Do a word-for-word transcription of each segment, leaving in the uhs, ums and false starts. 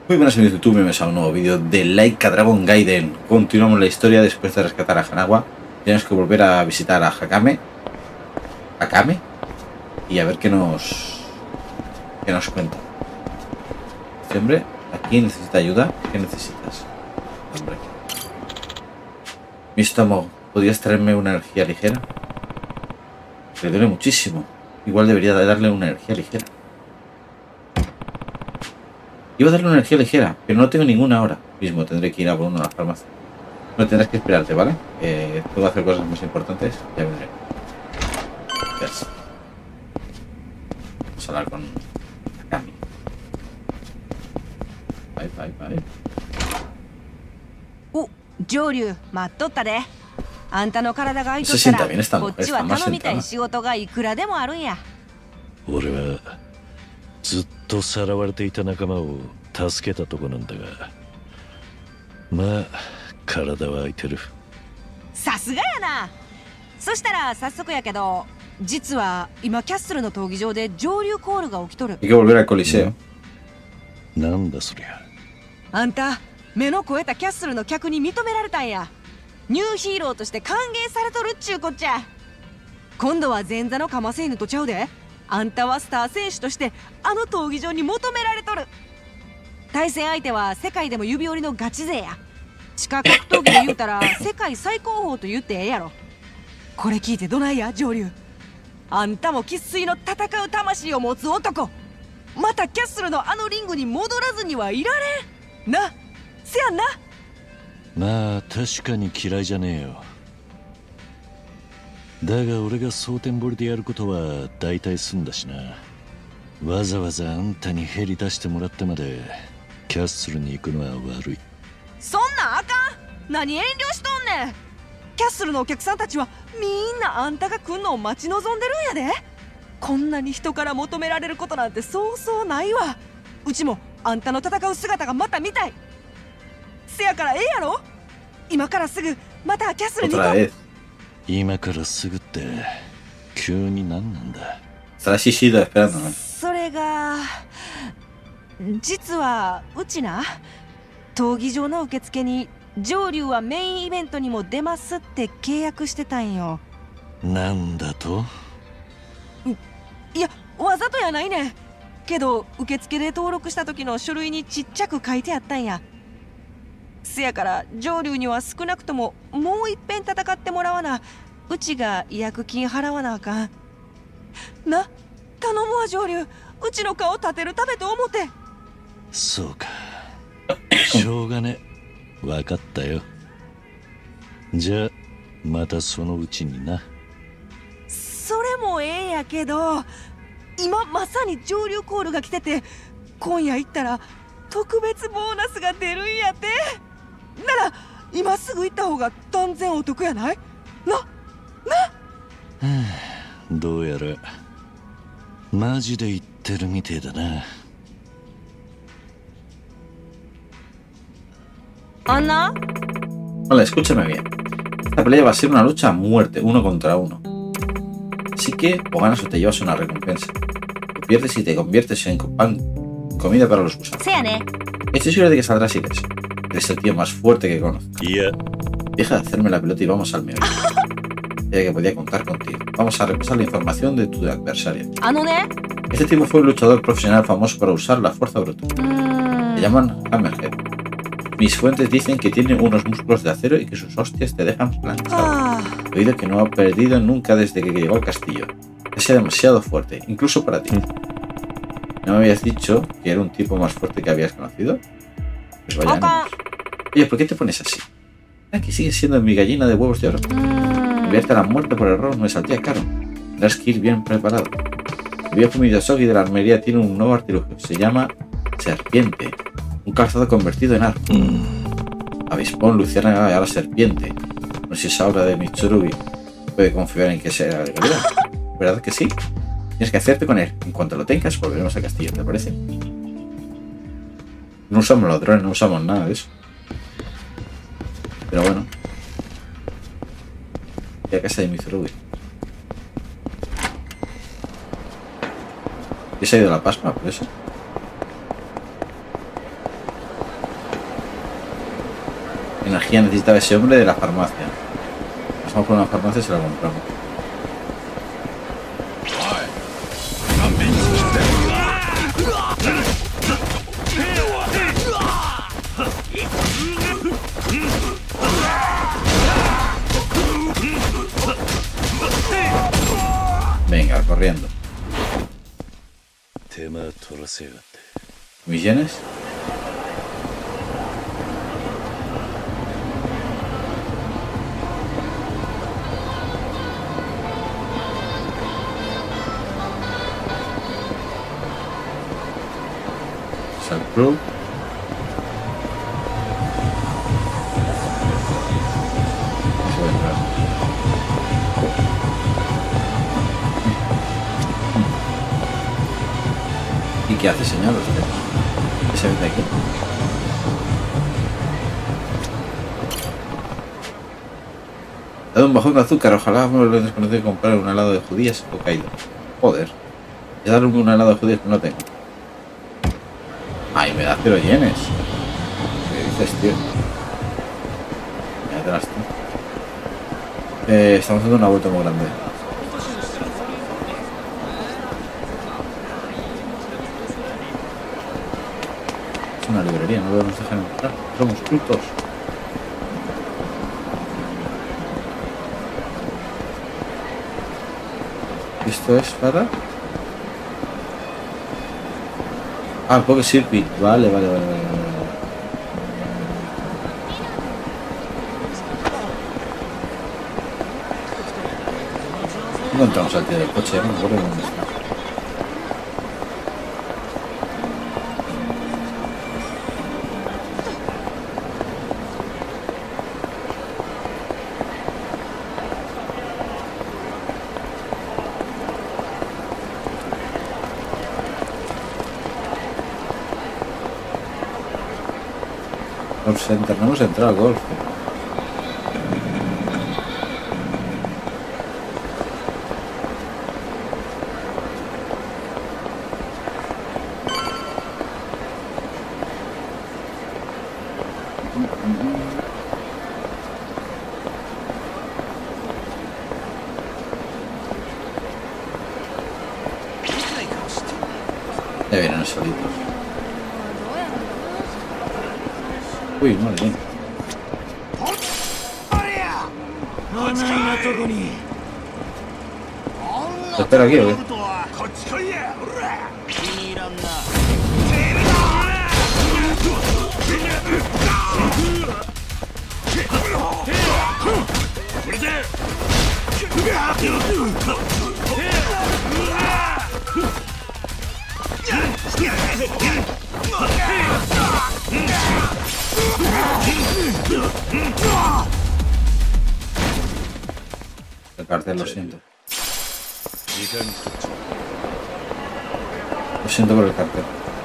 Muy buenas amigos de YouTube, bienvenidos a un nuevo vídeo de Like a Dragon Gaiden. Continuamos la historia después de rescatar a Hanawa. Tenemos que volver a visitar a Hakame Hakame y a ver qué nos qué nos cuenta. Este hombre aquí necesita ayuda. ¿Qué necesitas? Hombre. Mi estómago, ¿podrías traerme una energía ligera? Le duele muchísimo. Igual debería darle una energía ligera. Iba a darle una energía ligera, pero no tengo ninguna ahora mismo. Tendré que ir a por uno a la farmacia. No tendrás que esperarte, ¿vale? Eh, puedo hacer cosas más importantes. Ya vendré. Gracias. Vamos a hablar con Hakame. Bye, bye, bye. Oh, 上流待っとったで。あんたの体が空いとった Se sienta ら bien esta こ mujer, っちは está más 頼みたい sentada. 仕事がいくらでもあるんや。 俺はずっとさらわれていた仲間を助けたとこなんだが、まあ体は空いてる。 さすがやな。そしたら早速やけど、実は今キャッスルの闘技場で上流コールが起きとる。 Hay que volver al Coliseo. なんだそりゃ。 あんた目の肥えたキャッスルの客に認められたんや。ニューヒーローとして歓迎されとるっちゅうこっちゃ。今度は前座のカマセイヌとちゃうで。あんたはスター選手としてあの闘技場に求められとる。対戦相手は世界でも指折りのガチ勢や。地下格闘技で言うたら世界最高峰と言ってええやろ。これ聞いてどないや上流。あんたも生粋の戦う魂を持つ男。またキャッスルのあのリングに戻らずにはいられんな。せやんな。 まあ確かに嫌いじゃねえよ。だが俺が蒼天堀でやることは大体済んだしな。わざわざあんたにヘリ出してもらってまでキャッスルに行くのは悪い。 そんなんあかん。何遠慮しとんねん。キャッスルのお客さんたちはみんなあんたが来んのを待ち望んでるんやで。こんなに人から求められることなんてそうそうないわ。うちもあんたの戦う姿がまた見たい。せやからええやろ。今からすぐまたキャッスルに行こ Otra う。 vez. 今からすぐって急に何なんだ。 Estará Shishido esperándonos. それが実はうちな、闘技場の受付に上流はメインイベントにも出ますって契約してたんよ。 なんだと。 いやわざとやないねんけど、受付で登録した時の書類にちっちゃく書いてあったんや。せやから上流には少なくとももういっぺん戦ってもらわな、うちが違約金払わなあかんな。頼むわ上流。うちの顔立てるためと思って。 そうか、しょうがねえ。分かったよ。じゃあまたそのうちにな。 それもええんやけど、今まさに上流コールが来てて、今夜行ったら特別ボーナスが出るんやって。なら今すぐ行った方が断然お得やないな。な、 はあ、どうやらマジで言ってるみてえだな。 あんな Vale, escúchame bien. Esta pelea va a ser una lucha a muerte, uno contra uno. Así que o ganas o te llevas una recompensa. O pierdes y te conviertes en pan, comida para los gusanos. せやね。 Estoy seguro de que saldrás ileso. Eres el tío más fuerte que conozco. いや Deja de hacerme la pelota y vamos al meollo. Sabía que podía contar contigo. Vamos a repasar la información de tu adversario. あのね、 Este tipo fue un luchador profesional famoso por usar la fuerza bruta. うー Le ん llaman Hammerhead. Mis fuentes dicen que tiene unos músculos de acero y que sus hostias te dejan planchado. はあ、 He oído que no ha perdido nunca desde que llegó al castillo. Es demasiado fuerte, incluso para ti. ¿No me habías dicho que era un tipo más fuerte que habías conocido? Pues vaya Acá. ánimos. Oye, ¿por qué te pones así? Ah, que sigues siendo mi gallina de huevos de oro. うーん Enviarte a la muerte por error me saldría caro. Tendrás que ir bien preparado. El viejo Miyazoki de la armería tiene un nuevo artilugio. Se llama Serpiente. Un calzado convertido en arco. Avispón, luciérnaga y ahora serpiente. No sé si esa obra de Mitsurugi puede confiar en que sea de calidad. ¿Verdad que sí? Tienes que hacerte con él. En cuanto lo tengas, volveremos al castillo, ¿te parece? No usamos los drones, no usamos nada de eso. Pero bueno. Y a casa de Mitsurugi. ¿Y se ha ido la pasma por eso? energía necesitaba ese hombre de la farmacia. Pasamos por una farmacia y se la compramos. Venga, corriendo. ¿Misiones? Sal Club. ¿Y qué hace, señor? ¿Qué se ve de aquí? Dado un bajón de azúcar, ojalá me lo desconocido comprar un helado de judías o caído. Joder. Voy a darle un helado de judías que no tengo. Ay, me da cero yenes. ¿Qué dices, tío? Ya te las tú. Eh, estamos dando una vuelta muy grande. Es una librería, no nos dejan entrar. Somos cultos. Esto es para... Ah, Poké Circuit. Vale, vale, vale, vale, vale. Encontramos al tío del coche, no me acuerdo dónde está. Golf Center, no hemos entrado al golf. Ya vienen los solitos. Uy, madre mía. ¿Te espero aquí o qué? El cartel, lo siento. Lo siento por el cartel.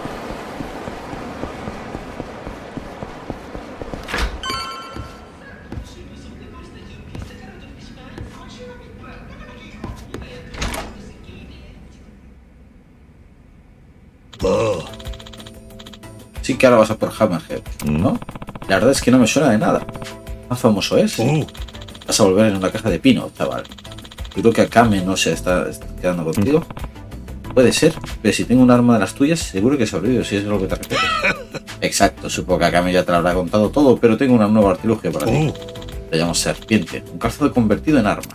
Sí que ahora vas a por Hammerhead, ¿no? La verdad es que no me suena de nada. Más famoso es. Oh. Vas a volver en una caja de pino, chaval. Yo creo que Akame no se está, está quedando contigo. Puede ser, pero si tengo un arma de las tuyas, seguro que sobrevivo, si es lo que te refieres. Exacto, supongo que Akame ya te lo habrá contado todo, pero tengo un nuevo artilugio para ti. Lo llamo Serpiente, un calzado convertido en arma.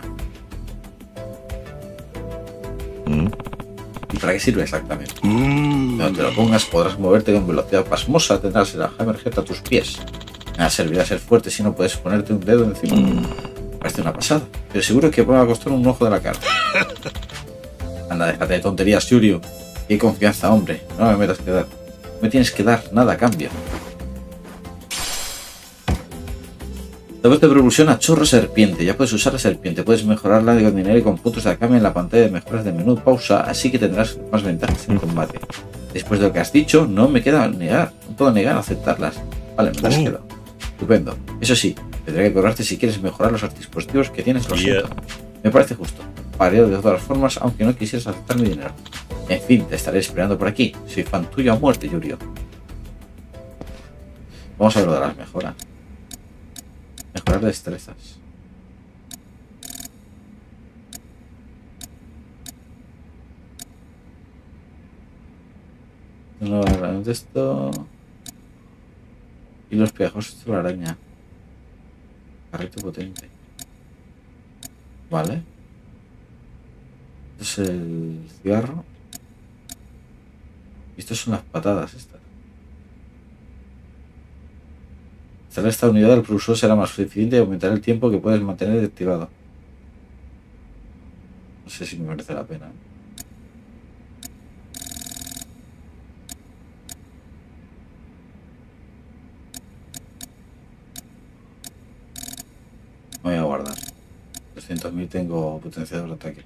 Mm. ¿Y para qué sirve exactamente? Cuando te lo pongas podrás moverte con velocidad pasmosa, tendrás el Hammerhead a tus pies. Nada servirá ser fuerte si no puedes ponerte un dedo encima. Mm. Parece una pasada, pero seguro que puede costar un ojo de la cara. Anda, déjate de tonterías, Yuryu. Qué confianza, hombre. No me metas que dar. No me tienes que dar nada a cambio. Después de propulsión a chorro serpiente. Ya puedes usar la serpiente. Puedes mejorarla con dinero y con puntos de Akame en la pantalla de mejoras de menú. Pausa, así que tendrás más ventajas en combate. Después de lo que has dicho, no me queda negar. No puedo negar aceptarlas. Vale, me las quedo. Estupendo. Eso sí, tendré que cobrarte si quieres mejorar los dispositivos que tienes. Lo siento. Me parece justo. Pagaría de todas formas, aunque no quisieras aceptar mi dinero. En fin, te estaré esperando por aquí. Soy fan tuyo a muerte, Yuryu. Vamos a ver lo de las mejoras. Mejorar destrezas. No, de esto. Y los pegajosos de la araña. Carrito potente. Vale. Esto es el cigarro. Y estas son las patadas estas. Instalar esta unidad del propulsor será más eficiente y aumentará el tiempo que puedes mantener activado. No sé si me merece la pena. Me voy a guardar. trescientos mil tengo potenciador de ataque.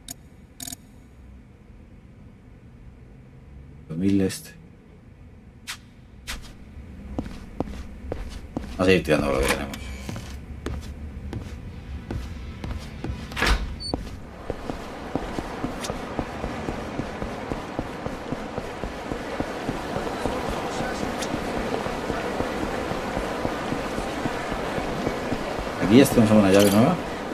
dos mil este. Vamos a seguir tirando lo que tenemos. Aquí ya tenemos una llave nueva.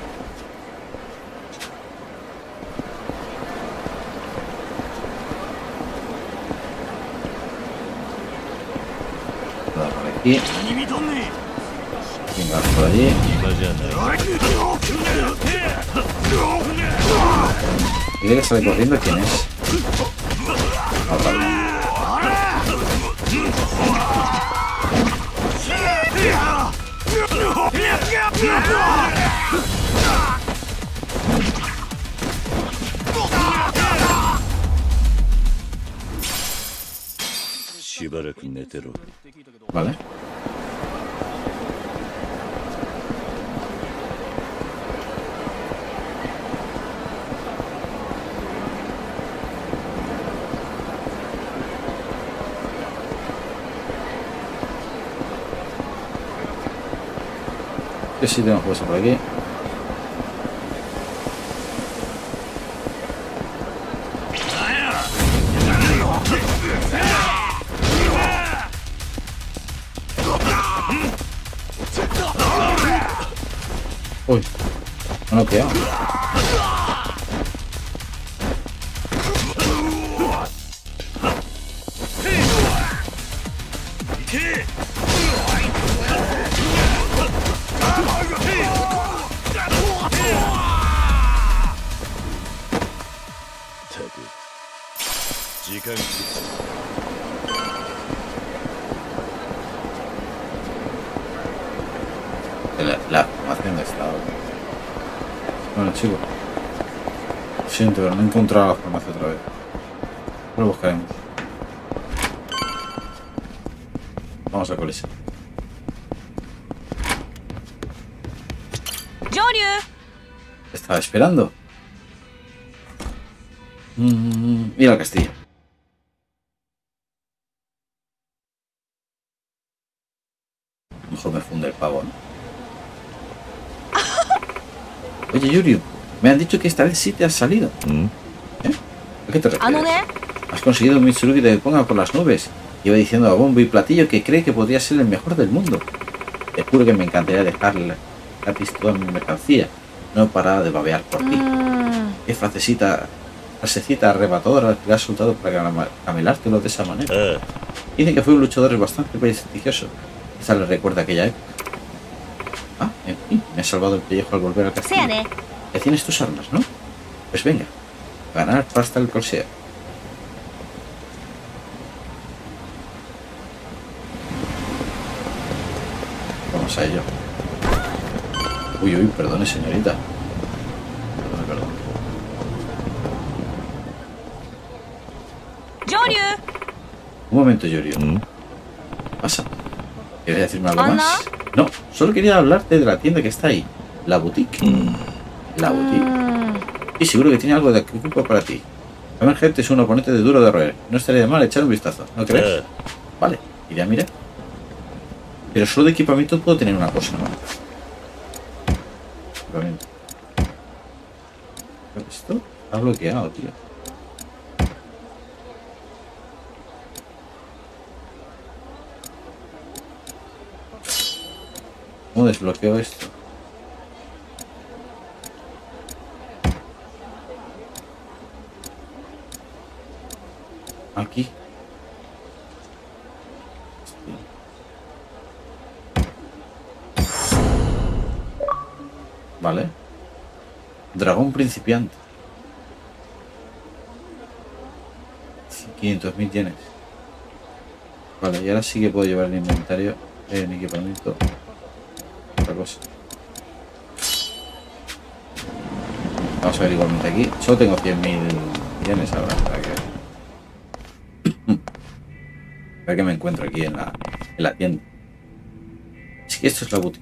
Nada por aquí. Venga, por allí. ¿Y que sale corriendo? ¿Quién es? Ah, vale. Vale. Que sí tenemos puesto por aquí. Uy, no lo queda. La, la formación de estado. Bueno, chicos, lo siento, pero no he encontrado la formación otra vez. Lo buscaremos. Vamos a colisión. Estaba esperando. Mm, mira el castillo. Mejor me funde el pavo, ¿no? Oye, Yuri, me han dicho que esta vez sí te has salido. ¿Mm? ¿Eh? ¿A qué te refieres? Has conseguido un Mitsurugi que te ponga por las nubes. Iba diciendo a bombo y platillo que cree que podría ser el mejor del mundo. Te juro que me encantaría dejarle gratis toda mi mercancía. No he parado de babear por ti. Mm. Qué frasecita, frasecita arrebatadora que le has soltado para camelártelo de esa manera. Uh. Dice que fue un luchador bastante prestigioso. Quizá le recuerda aquella época. Ah, en fin, me ha salvado el pellejo al volver al castillo. Ya tienes tus armas, ¿no? Pues venga, ganar pasta el corseo. Vamos a ello. Uy, uy, perdone, señorita. Perdone, perdón. ¡Yoryu! Un momento, Yoryu. ¿Mm? ¿Qué pasa? ¿Quieres decirme algo ¿Anda? más? No, solo quería hablarte de la tienda que está ahí. La boutique. Mm. La boutique. Mm. Y seguro que tiene algo de equipo para ti. Hammerhead es un oponente de duro de roer. No estaría de mal echar un vistazo, ¿no crees? Uh. Vale, iré a mirar. Pero solo de equipamiento puedo tener una cosa, ¿no? Equipamiento. Esto está bloqueado, tío. ¿Cómo desbloqueo esto? Vale. Dragón principiante. quinientos mil yenes. Vale, y ahora sí que puedo llevar el inventario en equipamiento. Otra cosa. Vamos a ver igualmente aquí. Solo tengo cien mil yenes ahora. Para que... a ver qué me encuentro aquí en la, en la tienda. Es que esto es la boutique.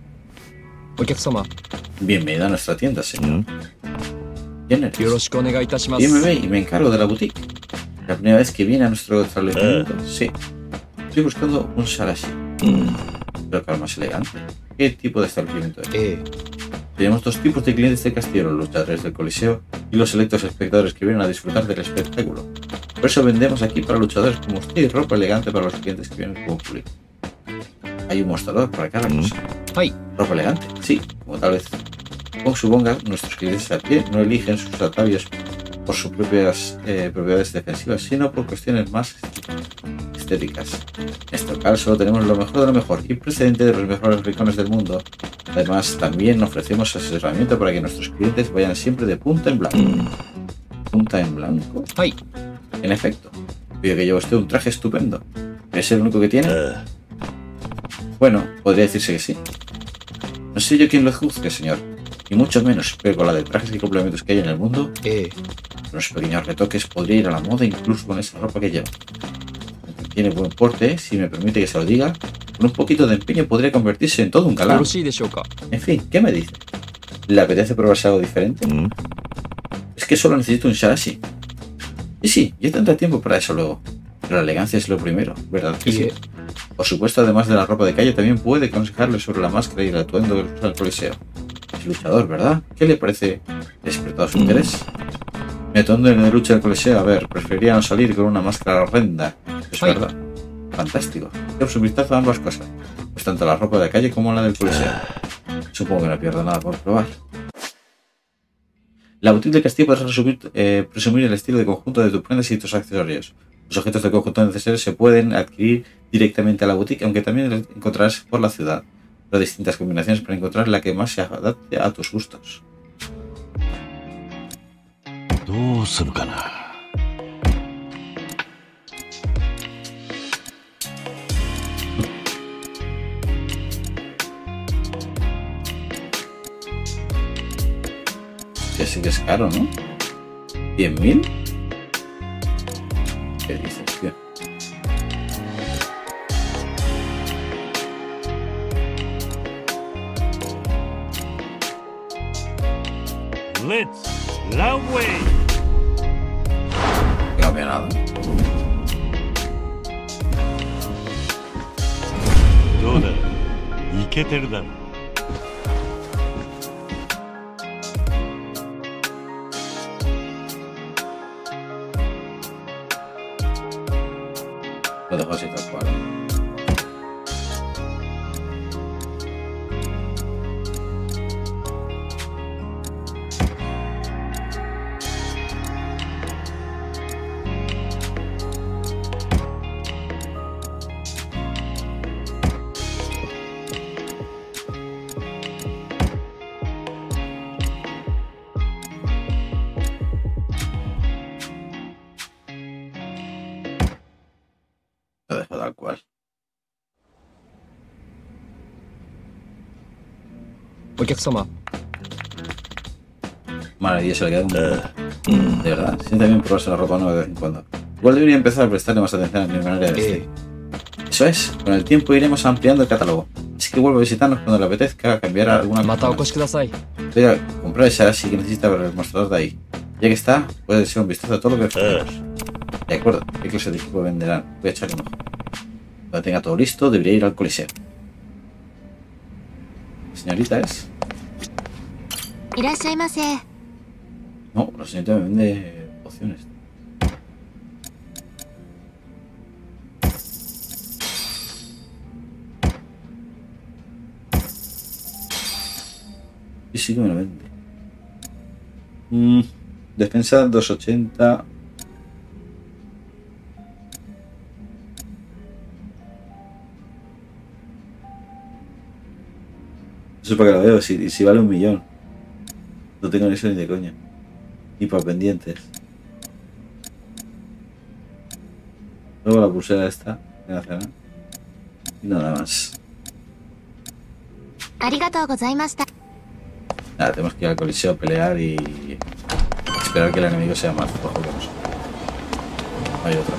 Bienvenido a nuestra tienda, señor. ¿Quién eres? Bienvenido y me encargo de la boutique. La primera vez que viene a nuestro establecimiento. Sí. Estoy buscando un Sharashi. Pero claro, más elegante. ¿Qué tipo de establecimiento es? Eh. Tenemos dos tipos de clientes de castillo, los luchadores del Coliseo y los selectos espectadores que vienen a disfrutar del espectáculo. Por eso vendemos aquí para luchadores como usted y ropa elegante para los clientes que vienen como público. Hay un mostrador para cada cosa. ¡Ay! Ropa elegante, sí, como tal vez. Como suponga, nuestros clientes a pie no eligen sus atavios por sus propias eh, propiedades defensivas, sino por cuestiones más estéticas. En este local solo tenemos lo mejor de lo mejor y precedente de los mejores rincones del mundo. Además, también ofrecemos asesoramiento para que nuestros clientes vayan siempre de punta en blanco. ¿Punta en blanco? ¡Ay! En efecto, veo que lleva usted un traje estupendo. ¿Es el único que tiene? Bueno, podría decirse que sí. No soy yo quien lo juzgue, señor. Y mucho menos, pero con la de trajes y complementos que hay en el mundo, eh. unos pequeños retoques podría ir a la moda incluso con esa ropa que lleva. Tiene buen porte, si me permite que se lo diga. Con un poquito de empeño podría convertirse en todo un galán. En fin, ¿qué me dice? ¿Le apetece probarse algo diferente? Mm. Es que solo necesito un Sharashi. Y sí, yo tendré tiempo para eso luego. Pero la elegancia es lo primero, ¿verdad que sí? Por supuesto, además de la ropa de calle, también puede aconsejarle sobre la máscara y el atuendo que usa el Coliseo. Es luchador, ¿verdad? ¿Qué le parece despertado su interés? Mi atuendo en la lucha del Coliseo, a ver, preferiría no salir con una máscara horrenda. Es Ay. verdad. Fantástico. Debo un vistazo a ambas cosas, pues tanto la ropa de calle como la del Coliseo. Supongo que no pierdo nada por probar. La boutique del castillo podrás resumir, eh, presumir el estilo de conjunto de tus prendas y tus accesorios. Los objetos de conjunto necesarios se pueden adquirir directamente a la boutique, aunque también los encontrarás por la ciudad. Hay distintas combinaciones para encontrar la que más se adapte a tus gustos. Ya sí que es caro, ¿no? ¿cien mil? ¿Qué dices, tío? Let's Runway. No cambia nada. ¿Doda? ¿Iketeru da? Lo dejo así tal cual. Lo dejo tal cual. Maravilloso, le queda un... De verdad, siente bien probarse la ropa nueva de vez en cuando. Igual debería empezar a prestarle más atención a mi manera de vestir. Eso es, con el tiempo iremos ampliando el catálogo. Así que vuelvo a visitarnos cuando le apetezca cambiar alguna cosa. Voy a comprar esa así que necesita ver el mostrador de ahí. Ya que está, puede ser un vistazo a todo lo que ofrecemos. De acuerdo, ¿qué clase de equipo venderán? Voy a echarle un ojo. Cuando tenga todo listo, debería ir al Coliseo. ¿Señorita es? No, la señorita me vende pociones. Y sí que me lo vende. Mm, defensa doscientos ochenta. sé para qué lo veo, si, si vale un millón. No tengo ni eso ni de coña. Ni para pendientes. Luego la pulsera esta, en la cena. Y nada más. Nada, tenemos que ir al coliseo a pelear y esperar que el enemigo sea más flojo que nosotros. No hay otra.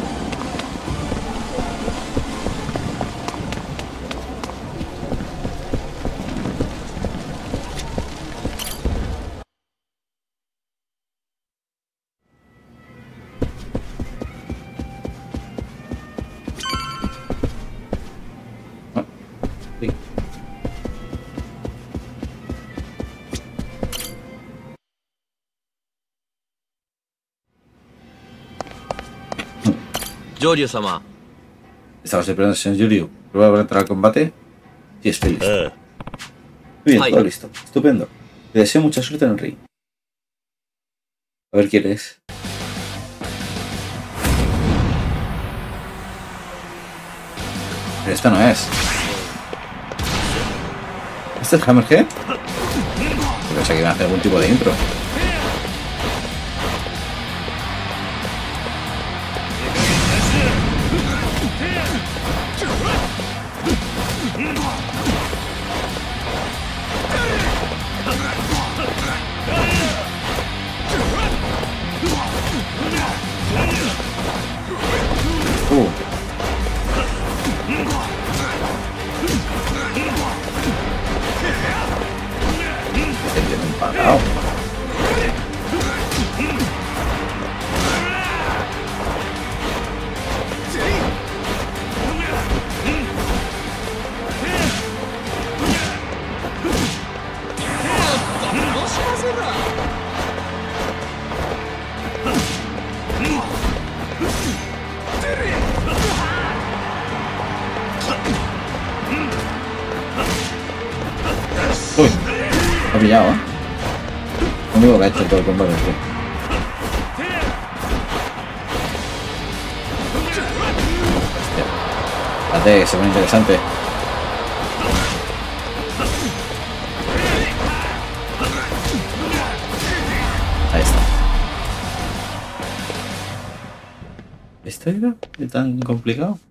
Sí. Yoryu-sama. Estamos esperando al señor Yoryu. ¿Prueba para entrar al combate? Sí, estoy listo. Ah, Muy bien, Ay. todo listo. Estupendo. Te deseo mucha suerte en el ring. A ver quién es. Pero esta no es. ¿Este es Hammerhead? Yo pensé que iban a hacer algún tipo de intro. Uh. Se viene empalado. Uy, me ha pillado, ¿eh? Lo único que ha hecho todo el combate, tío. Hostia. Espérate, que se pone interesante. Ahí está. ¿Esto era tan complicado?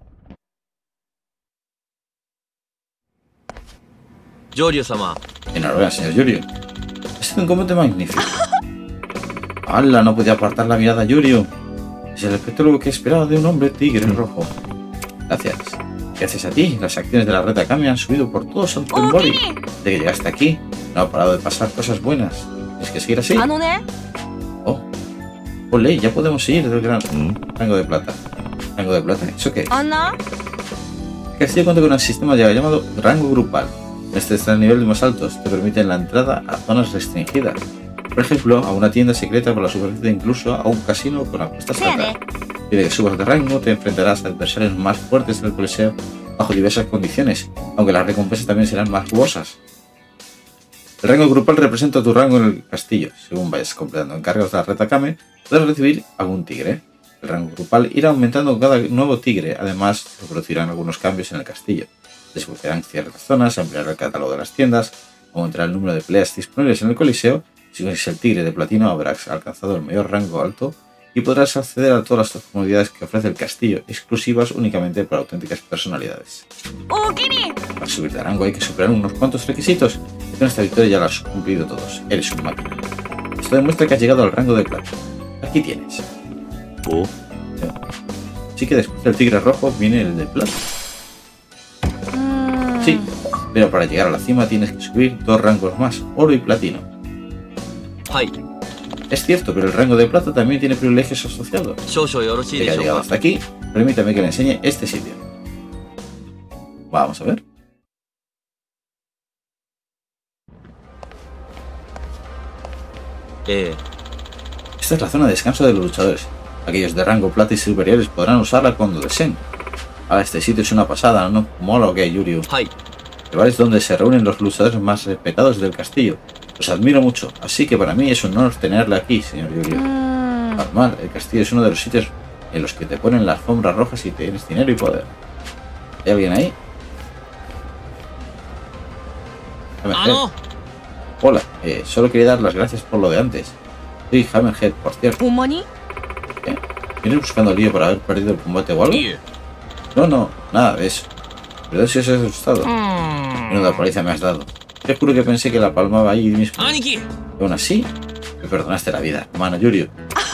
Yoryu-sama. Enhorabuena, señor Yoryu. Ha sido un combate magnífico. ¡Hala! No podía apartar la mirada a Yoryu. Es el espectáculo que esperaba de un hombre tigre rojo. Gracias. Gracias a ti, las acciones de la Red Akame han subido por todo Santo Embori. Desde que llegaste aquí, no ha parado de pasar cosas buenas. ¿Es que seguir así? あのね Oh. Ole, ya podemos seguir del gran mm, rango de plata. ¿Rango de plata? ¿Eso qué es? あんな El castillo cuenta con un sistema llamado rango grupal. Este está en niveles más altos, te permiten la entrada a zonas restringidas. Por ejemplo, a una tienda secreta por la superficie, incluso a un casino con apuestas altas. Pide que subas de rango, te enfrentarás a adversarios más fuertes del coliseo bajo diversas condiciones, aunque las recompensas también serán más jugosas. El rango grupal representa tu rango en el castillo. Según vayas completando encargos de la Red Akame, podrás recibir algún tigre. El rango grupal irá aumentando con cada nuevo tigre, además se producirán algunos cambios en el castillo. Desbloquearán ciertas zonas, ampliará el catálogo de las tiendas, aumentará el número de peleas disponibles en el coliseo. Si consigues el tigre de platino habrás alcanzado el mayor rango alto y podrás acceder a todas las comodidades que ofrece el castillo, exclusivas únicamente para auténticas personalidades. おおきに Para subir de rango hay que superar unos cuantos requisitos y con esta victoria ya los has cumplido todos. Eres un máquina. Esto demuestra que has llegado al rango de plata. Aquí tienes. oh, Así que después del tigre rojo viene el de plata. うーん Sí, pero para llegar a la cima tienes que subir dos rangos más, oro y platino. はい。 Es cierto, pero el rango de plata también tiene privilegios asociados. 少々よろしい Ya で que ha しょ llegado う hasta か。 aquí, permítame que le enseñe este sitio. Vamos a ver. Eh, Esta es la zona de descanso de los luchadores. Aquellos de rango plata y superiores podrán usarla cuando deseen. Ahora este sitio es una pasada, ¿no? Mola lo que hay, Yuryu. はい。 El lugar es donde se reúnen los luchadores más respetados del castillo. Los admiro mucho, así que para mí es un honor tenerle aquí, señor う Yuryu. ーん Normal, el castillo es uno de los sitios en los que te ponen las alfombras rojas y tienes dinero y poder. ¿Hay alguien ahí? Hammerhead. ¡Ah, Hola, eh, solo quería dar las gracias por lo de antes. Soy Hammerhead, por cierto. ほんまに ¿Eh? ¿Vienes buscando lío por haber perdido el combate o algo? いえ。 No, no, nada de eso. Perdón si os he asustado. Menuda paliza me has dado. Te juro que pensé que la palmaba ahí mismo. 兄貴 Y aún así, me perdonaste la vida, hermano Yurio.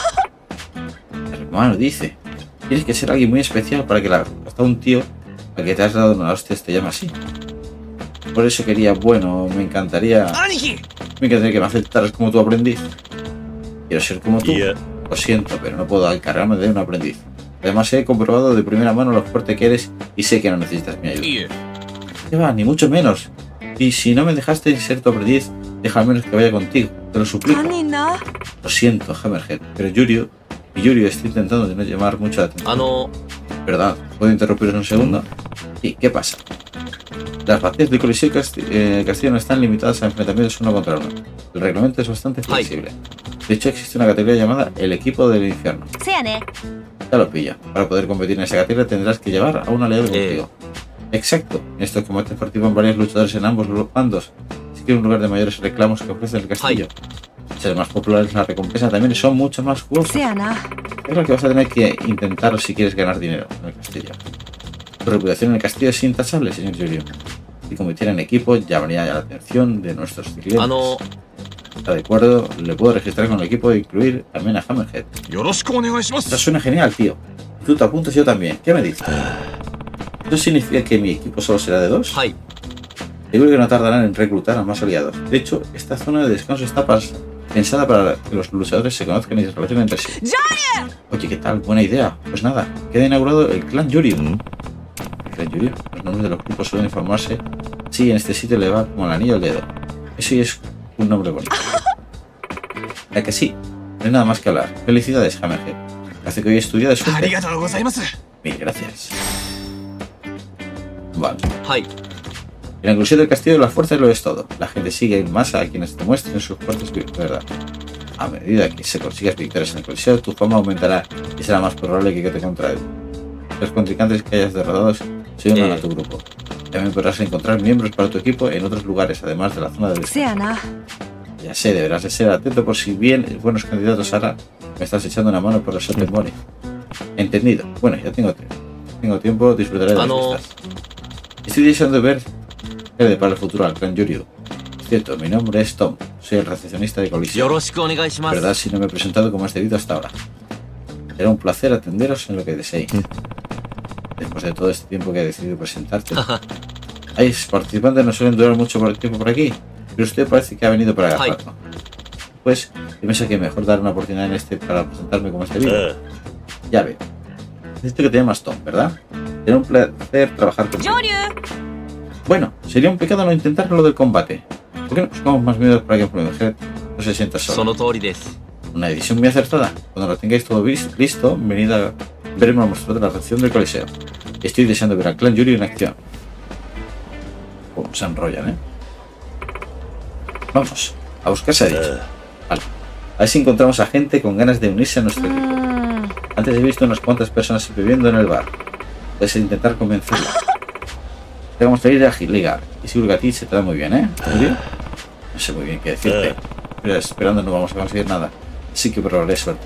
Hermano, dice. Tienes que ser alguien muy especial para que la, hasta un tío al que te has dado una hostia te llame así. Por eso quería, bueno, me encantaría... 兄貴 Me encantaría que me aceptaras como tu aprendiz. Quiero ser como tú. いや Lo siento, pero no puedo encargarme de un aprendiz. Además he comprobado de primera mano lo fuerte que eres y sé que no necesitas mi ayuda. いえ。 ¿Qué va? Ni mucho menos. Y si no me dejaste ser tu aprendiz, deja al menos que vaya contigo. Te lo suplico. 堪忍な Lo siento, Hammerhead, pero Yurio... Y Yurio está intentando de no llamar mucho la あ atención. の、 ¿Verdad? ¿Puedo interrumpiros un segundo? Sí, ¿qué pasa? Las batallas de Coliseo y Casti- eh, Castillo no están limitadas a enfrentamientos uno contra uno. El reglamento es bastante flexible. De hecho, existe una categoría llamada el equipo del infierno. せやね Ya lo pilla. Para poder competir en esa categoría tendrás que llevar a un aliado Eh. contigo. Exacto. En estos combates participan varios luchadores en ambos bandos. Así que un lugar de mayores reclamos que ofrece el castillo. Ser más populares la recompensa también son mucho más せ jugosas. やな Es lo que vas a tener que intentar si quieres ganar dinero en el castillo. Tu reputación en el castillo es intachable, señor Yurio. Si compitiera en equipo, llamaría la atención de nuestros clientes. あの、 Está de acuerdo, le puedo registrar con el equipo e incluir también a Hammerhead. よろしくお願いしま Esto す。 suena genial, tío. Tú te apuntas, yo también. ¿Qué me dices? ¿Esto significa que mi equipo solo será de dos? はい。 Seguro que no tardarán en reclutar a más aliados. De hecho, esta zona de descanso está pas- pensada para que los luchadores se conozcan y se relacionen entre sí. Oye, ¿qué tal? Buena idea. Pues nada, queda inaugurado el clan Yurio. Mm. El clan Yurio. Los nombres de los grupos suelen informarse. Sí, en este sitio le va como el anillo al dedo. Eso sí es un nombre bonito. ¿A que sí? No hay nada más que hablar. Felicidades, Hammerhead. Hace que hoy estudiado de あ suerte. りがとうございます。 Mil gracias. Vale. はい。 En la inclusión del castillo las fuerzas lo es todo. La gente sigue en masa a quienes te muestren sus fuertes verdad. A medida que se consigas victorias en el coliseo, tu fama aumentará y será más probable que te contraen. Los contrincantes que hayas derrotado se unan Eh. a tu grupo. También podrás encontrar miembros para tu equipo en otros lugares, además de la zona del せやな Ya sé, deberás de ser atento por si bien buenos candidatos hará. Me estás echando una mano por el Sotenbori. Entendido. Bueno, ya tengo tiempo. Tengo tiempo, disfrutaré de las Ah, no. fiestas. Estoy deseando ver qué depara el futuro al clan Yurio. Es cierto, mi nombre es Tom. Soy el recepcionista de よ Coliseo. ろしくお願いします。 ¿Verdad si no me he presentado como es debido hasta ahora? Será un placer atenderos en lo que deseéis. Después de todo este tiempo que he decidido presentarte. Hay participantes no suelen durar mucho por el tiempo por aquí, pero usted parece que ha venido para Ay. agarrarlo. Pues, yo pienso que mejor dar una oportunidad en este para presentarme como es debido. ああ Ya veo. Necesito que te llamas Tom, ¿verdad? Será un placer trabajar contigo. 上流 Bueno, sería un pecado no intentar lo del combate. ¿Por qué no buscamos más medios para que Hammerhead no se sienta そ solo? の通りです。 Una decisión muy acertada. Cuando lo tengáis todo vis- listo, venid a veremos a mostrar la reacción del Coliseo. Estoy deseando ver al clan Yurio en acción. Oh, se enrollan, ¿eh? Vamos, a buscar se ha dicho. Vale. A ver si encontramos a gente con ganas de unirse a nuestro う equipo. ーん Antes he visto unas cuantas personas bebiendo en el bar. Puedes intentar convencerla. Tenemos que ir a ligar. Y seguro que a ti se te da muy bien, ¿eh? ¿Yurio? No sé muy bien qué decirte. Pero esperando no vamos a conseguir nada. Así que probaré suerte.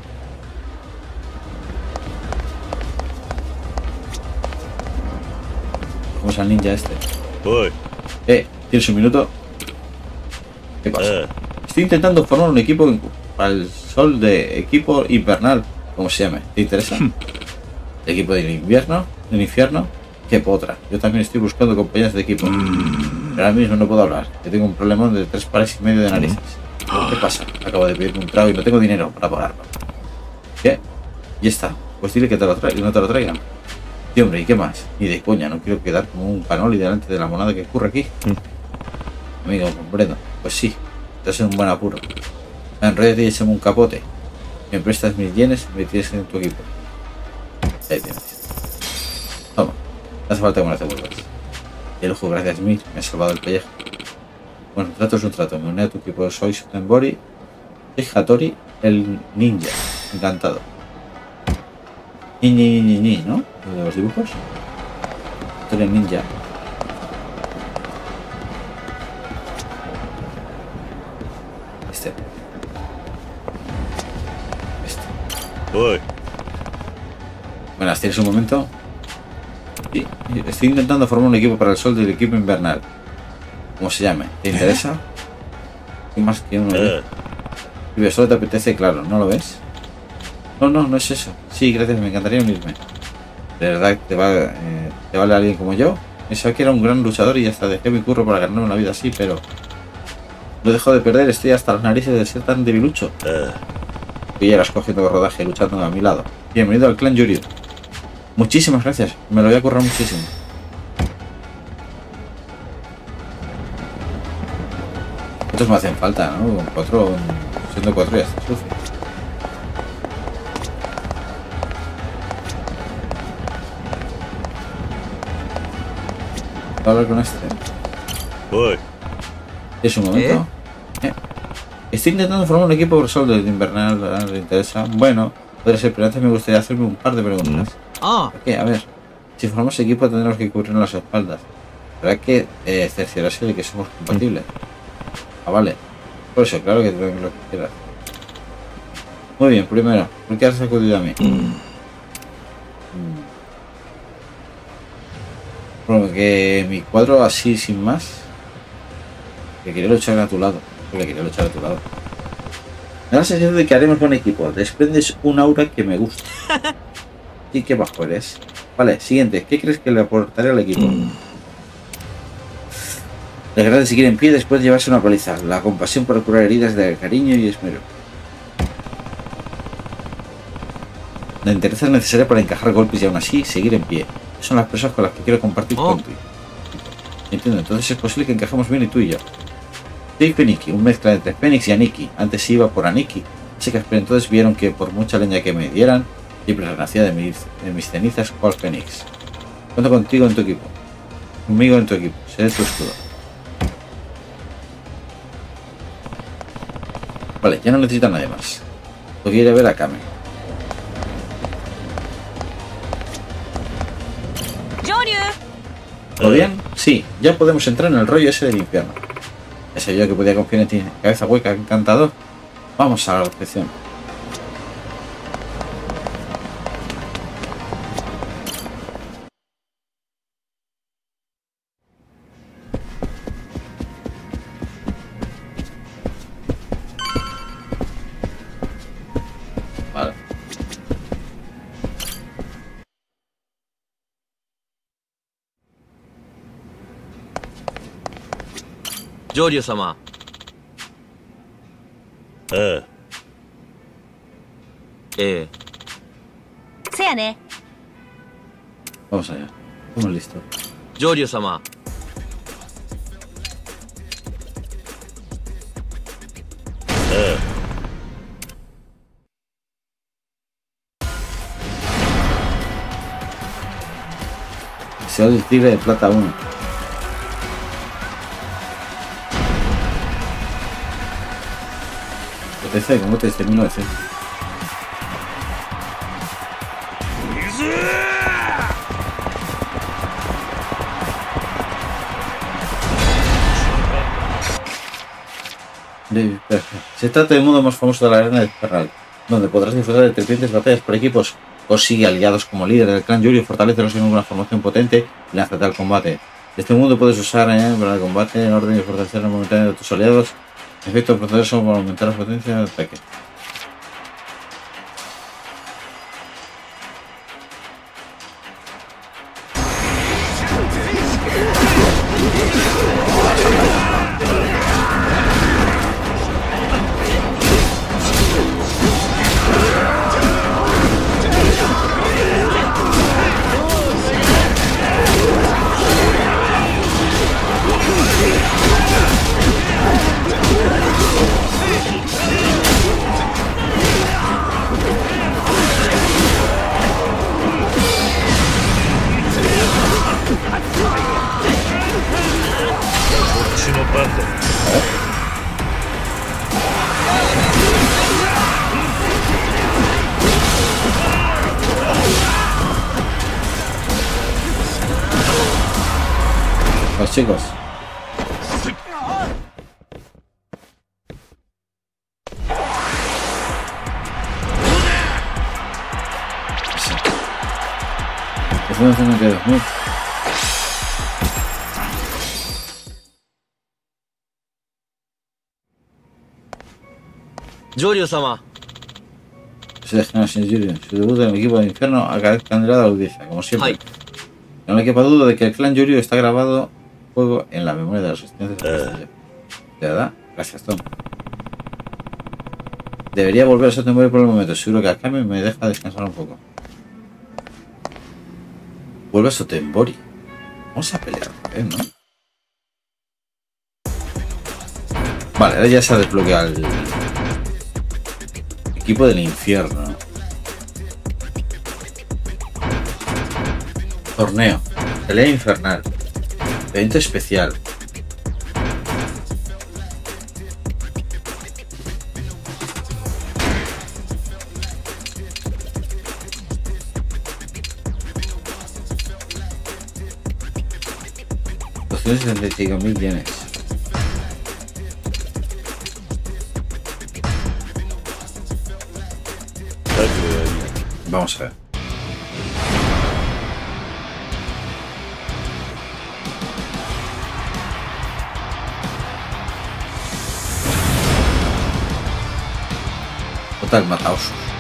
Vamos al ninja este. おい Eh, ¿tienes un minuto? ¿Qué pasa? ああ Estoy intentando formar un equipo en- para el sol de equipo invernal, como se llame. ¿Te interesa? ¿El equipo del invierno? ¿Del infierno? Qué potra. Yo también estoy buscando compañeros de equipo. Pero ahora mismo no puedo hablar. Yo tengo un problemón de tres pares y medio de narices. ¿Qué pasa? Acabo de pedirme un trago y no tengo dinero para pagarlo. ¿Qué? Y está. Pues dile que te lo traigan, no te lo traigan. Tío, hombre, ¿y qué más? Ni de coña, no quiero quedar como un panoli delante de la monada que ocurre aquí. Amigo, comprendo. Pues sí, estás en un buen apuro. Enrédate y échame un capote. Me prestas mis yenes y me tienes en tu equipo. Ahí tienes. Toma, no hace falta que me lo devuelvas. Y el ojo, gracias mil, me ha salvado el pellejo. Bueno, un trato es un trato. Me uní a tu equipo. Soy Sotenbori. Soy Hattori, el ninja. Encantado. Ni, ni, ni, ni, ¿no? Lo de los dibujos. Hattori el ninja. Voy. Buenas, ¿tienes un momento? Sí, estoy intentando formar un equipo para el sol del equipo invernal. ¿Cómo se llame? ¿Te interesa? ¿Qué más que uno? Eh. Si solo te apetece, claro, ¿no lo ves? No, no, no es eso. Sí, gracias, me encantaría unirme. ¿De verdad te, va, eh, te vale alguien como yo? Pensaba que era un gran luchador y hasta dejé mi curro para ganar una vida así, pero... No dejo de perder, estoy hasta las narices de ser tan debilucho. Eh. Y ya eras cogiendo rodaje luchando a mi lado. Bienvenido al clan Yuryu. Muchísimas gracias, me lo voy a currar muchísimo. Estos me hacen falta, ¿no? Con cuatro, siendo cuatro ya está sucio. Voy a hablar con este. Voy. ¿Es un momento? ¿Eh? Estoy intentando formar un equipo por sol del invernal, ¿verdad? ¿Le interesa? Bueno, puede ser, pero antes me gustaría hacerme un par de preguntas. Ah. ¿Por qué? A ver, si formamos equipo tendremos que cubrirnos las espaldas. ¿Verdad que eh, cerciorarse de que somos compatibles? Ah, vale. Por eso, claro que tengo lo que quieras. Muy bien, primero, ¿por qué has acudido a mí? Mm. Porque mi cuadro así sin más, que quería luchar a tu lado. Porque quería luchar a tu lado. Me da la sensación de que haremos buen equipo. Desprendes un aura que me gusta. Y qué bajo eres. Vale, siguiente. ¿Qué crees que le aportaré al equipo? La guerra de seguir en pie después de llevarse una paliza. La compasión para curar heridas de cariño y esmero. La entereza es necesaria para encajar golpes y aún así seguir en pie. Son las personas con las que quiero compartir oh. contigo. Entiendo, entonces es posible que encajemos bien y tú y yo. Soy Feniki, un mezcla entre Fénix y Aniki. Antes iba por Aniki. Así que pero entonces vieron que por mucha leña que me dieran, siempre renacía de mis, de mis cenizas cual Fénix. Cuento contigo en tu equipo. Conmigo en tu equipo. Seré tu escudo. Vale, ya no necesito a nadie más. Lo quiero ver a Kame. ¿Todo bien? Sí, ya podemos entrar en el rollo ese del infierno. Ese yo que podía confiar en ti. Cabeza hueca, encantador. Vamos a la recepción. Vale. Joryu-sama. Eh. Eh. Sea, Vamos allá. Estamos listos. Joryu-sama. Eh. Deseo del tigre de plata uno. P C, ¿cómo te termino de hacer? Se trata del mundo más famoso de la arena de Ferral, donde podrás disfrutar de trepidantes batallas por equipos. Consigue aliados como líder del clan Yuryu, fortalecelos en una formación potente y lánzate al combate. Este mundo puedes usar eh, para el combate en orden de fortalecer el momentáneo de tus aliados. Efectos procesos para aumentar la potencia de ataque. Los chicos. Hacemos un que dos mil. Joryu-sama. Se dejan sin Joryu. Su debut en el equipo del infierno ha candidato a la audiencia, como siempre. Ay. No me quepa duda de que el clan Joryu está grabado fuego en la memoria de los estudiantes de Castillo. ¿De verdad? Gracias, Tom. Debería volver a Sotenbori por el momento. Seguro que Akame me deja descansar un poco. Vuelve a Sotenbori. Vamos a pelear, ¿eh? ¿No? Vale, ahora ya se ha desbloqueado el equipo del infierno. Torneo. Pelea infernal. Evento especial. doscientos setenta y cinco mil yenes. Vamos a ver. Total, mataos.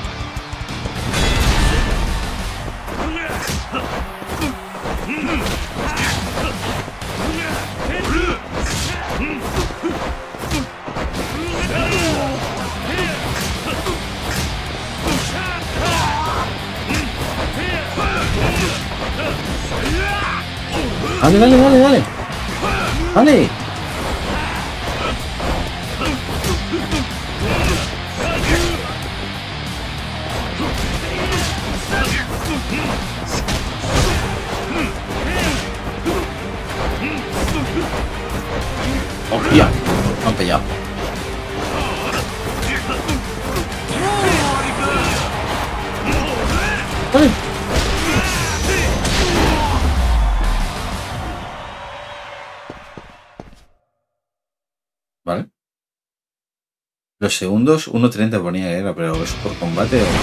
Dale, dale, dale, dale. Dale. Hostia, me han pillado. Dale. Vale. Los segundos, uno treinta ponía que era, pero ¿es por combate o...?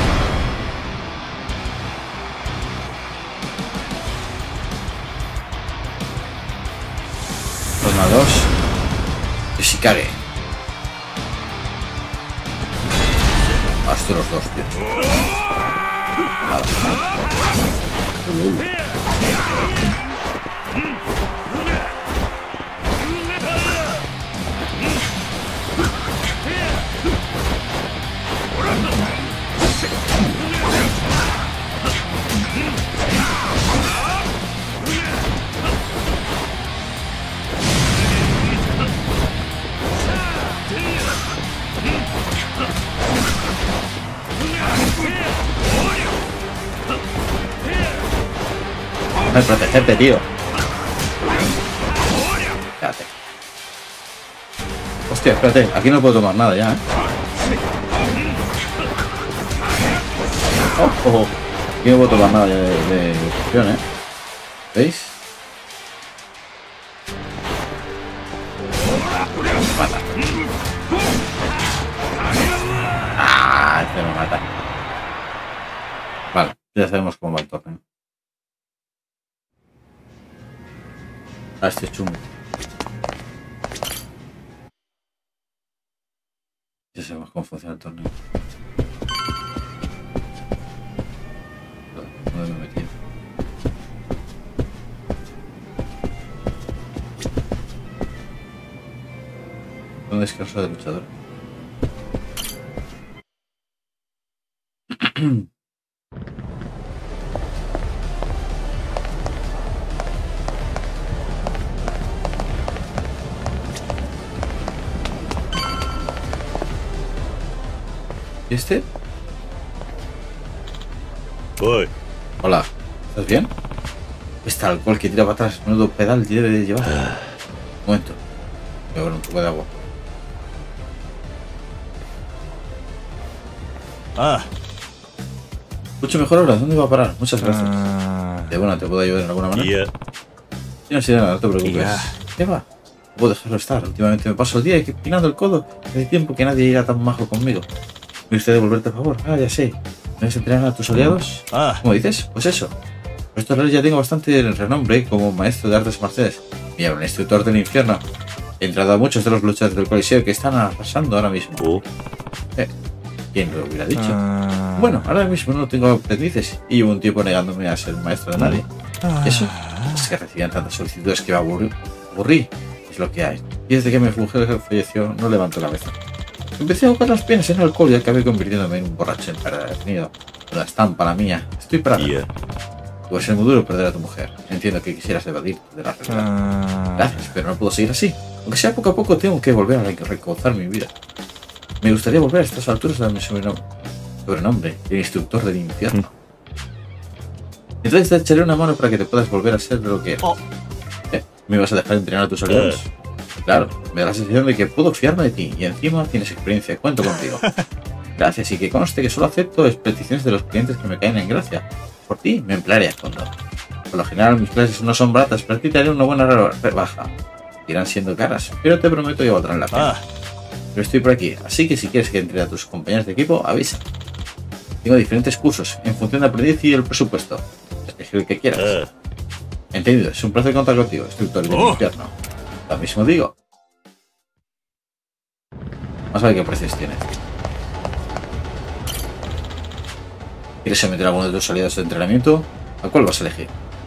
Toma dos. Que si cague. Hasta los dos, tío. Nada. Déjame protegerte, tío. Espérate. Hostia, espérate. Aquí no puedo tomar nada ya, ¿eh? Oh, oh, oh. Aquí no puedo tomar nada ya de, de opción, ¿eh? ¿Veis? Mata. Ah, este me mata. Vale, ya sabemos cómo va el torneo. Ah, este es chungo. Ya sabemos cómo funciona el torneo. ¿Dónde me he metido? ¿Dónde descanso de luchador? ¿Este? Voy. Hola, ¿estás bien? Este alcohol que tira para atrás, menudo pedal debe de llevar. Un momento. Voy a ver un poco de agua. Ah. Mucho mejor ahora, ¿dónde va a parar? Muchas gracias. Ah. De bueno, ¿te puedo ayudar en alguna manera? Yeah. Sí, no, sí, no, no te preocupes. Ya. ¿Qué va? No puedo dejarlo estar. Últimamente me paso el día empinando el codo. Hace tiempo que nadie era tan majo conmigo. ¿Me gustaría devolverte a favor? Ah, ya sé. ¿Me vas a entrenar a tus aliados? Ah. ¿Cómo dices? Pues eso. Por estos lados ya tengo bastante renombre como maestro de artes marciales. Me llamo el instructor del infierno. He entrado a muchos de los luchadores del Coliseo que están arrasando ahora mismo. Oh. Eh, ¿Quién lo hubiera dicho? Ah. Bueno, ahora mismo no tengo aprendices y llevo un tiempo negándome a ser maestro de nadie. Eso es que recibían tantas solicitudes que me aburrí. aburrí. Es lo que hay. Y desde que mi mujer falleció, no levanto cabeza. Empecé a jugar las penas en alcohol y acabé convirtiéndome en un borracho empedernido. Una estampa la mía. Estoy parado. Yeah. Puede ser muy duro perder a tu mujer. Entiendo que quisieras evadirte de la realidad. Ah. Gracias, pero no puedo seguir así. Aunque sea poco a poco, tengo que volver a reconciliar mi vida. Me gustaría volver a estas alturas a mi sobrenombre, sobrenombre el instructor del infierno. Entonces te echaré una mano para que te puedas volver a ser de lo que eres. Oh. ¿Eh? ¿Me vas a dejar entrenar a tus aliados? Claro, me da la sensación de que puedo fiarme de ti y encima tienes experiencia. Cuento contigo. Gracias, y que conste que solo acepto peticiones de los clientes que me caen en gracia. Por ti me emplearé a fondo. Por lo general mis clases no son baratas, pero a ti te haré una buena rebaja. Irán siendo caras, pero te prometo que valdrán la pena. Ah. Pero estoy por aquí, así que si quieres que entre a tus compañeros de equipo, avisa. Tengo diferentes cursos, en función de aprendiz y el presupuesto. Elige el que quieras. Ah. Entendido, es un placer contar contigo, instructor del Oh. infierno. Lo mismo digo. Vamos a ver qué precios tienes. ¿Quieres someter a alguno de tus aliados de entrenamiento? ¿A cuál vas a elegir?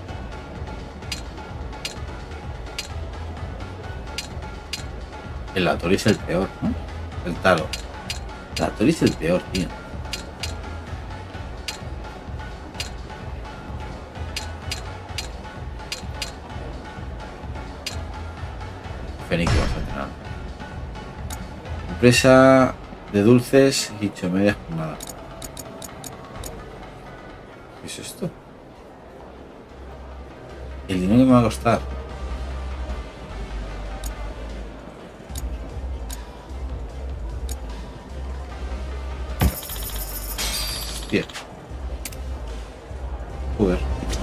El Atori es el peor, ¿no? El Taro. El Atori es el peor, tío. Fénix vas a entrenar. Empresa de dulces y media jornada. ¿Qué es esto? El dinero que me va a costar. Hostia. Joder.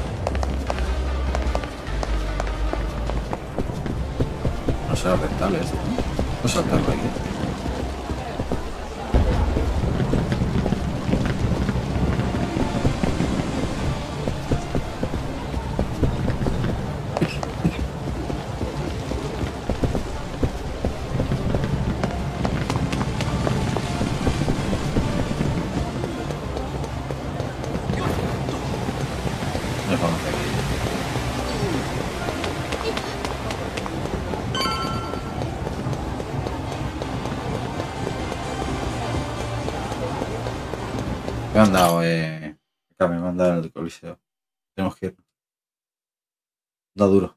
No será rentable esto, ¿no? No saltarlo aquí. Mejor no sé. Me han dado, eh. Acá me mandaron el coliseo. Tenemos que ir. Da duro.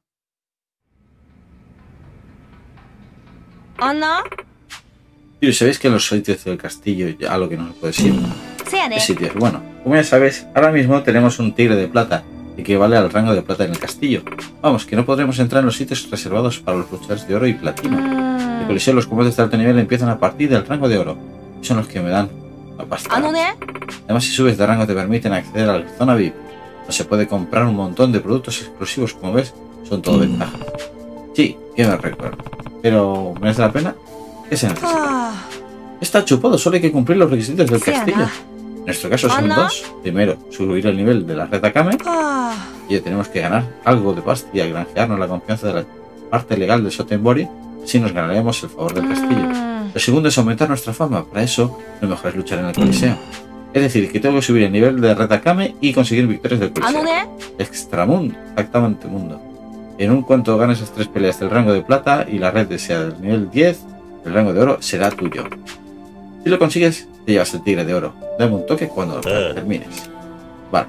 あんな Tío, ¿sabéis que en los sitios del castillo ya a lo que no se puede ir? せやね ¿Qué sitios? Bueno, como ya sabéis, ahora mismo tenemos un tigre de plata, que equivale al rango de plata en el castillo. Vamos, que no podremos entrar en los sitios reservados para los luchadores de oro y う platino. ー El ん coliseo, los combates de alto nivel empiezan a partir del rango de oro. Son los que me dan la pasta. あのね Además, si subes de rango te permiten acceder a la zona V I P. No se puede comprar un montón de productos exclusivos, como ves, son todo ventajas. Sí, que me recuerdo. Pero, ¿merece la pena? ¿Qué se necesita? は Está chupado, solo hay que cumplir los requisitos del Sí, castillo. Ana. En nuestro caso son Ana. dos. Primero, subir el nivel de la red Akame あ y ya tenemos que ganar algo de pasta y granjearnos la confianza de la parte legal de Sotenbori, así nos ganaremos el favor う del castillo. ーん Lo segundo es aumentar nuestra fama, para eso lo mejor es luchar en el coliseo. Es decir, que tengo que subir el nivel de red Akame y conseguir victorias del あの coliseo. ね Extramundo, exactamente mundo. En un cuanto ganes esas tres peleas del rango de plata y la red sea del nivel diez, el rango de oro será tuyo. Si lo consigues, te llevas el tigre de oro. Dame un toque cuando lo termines. Vale.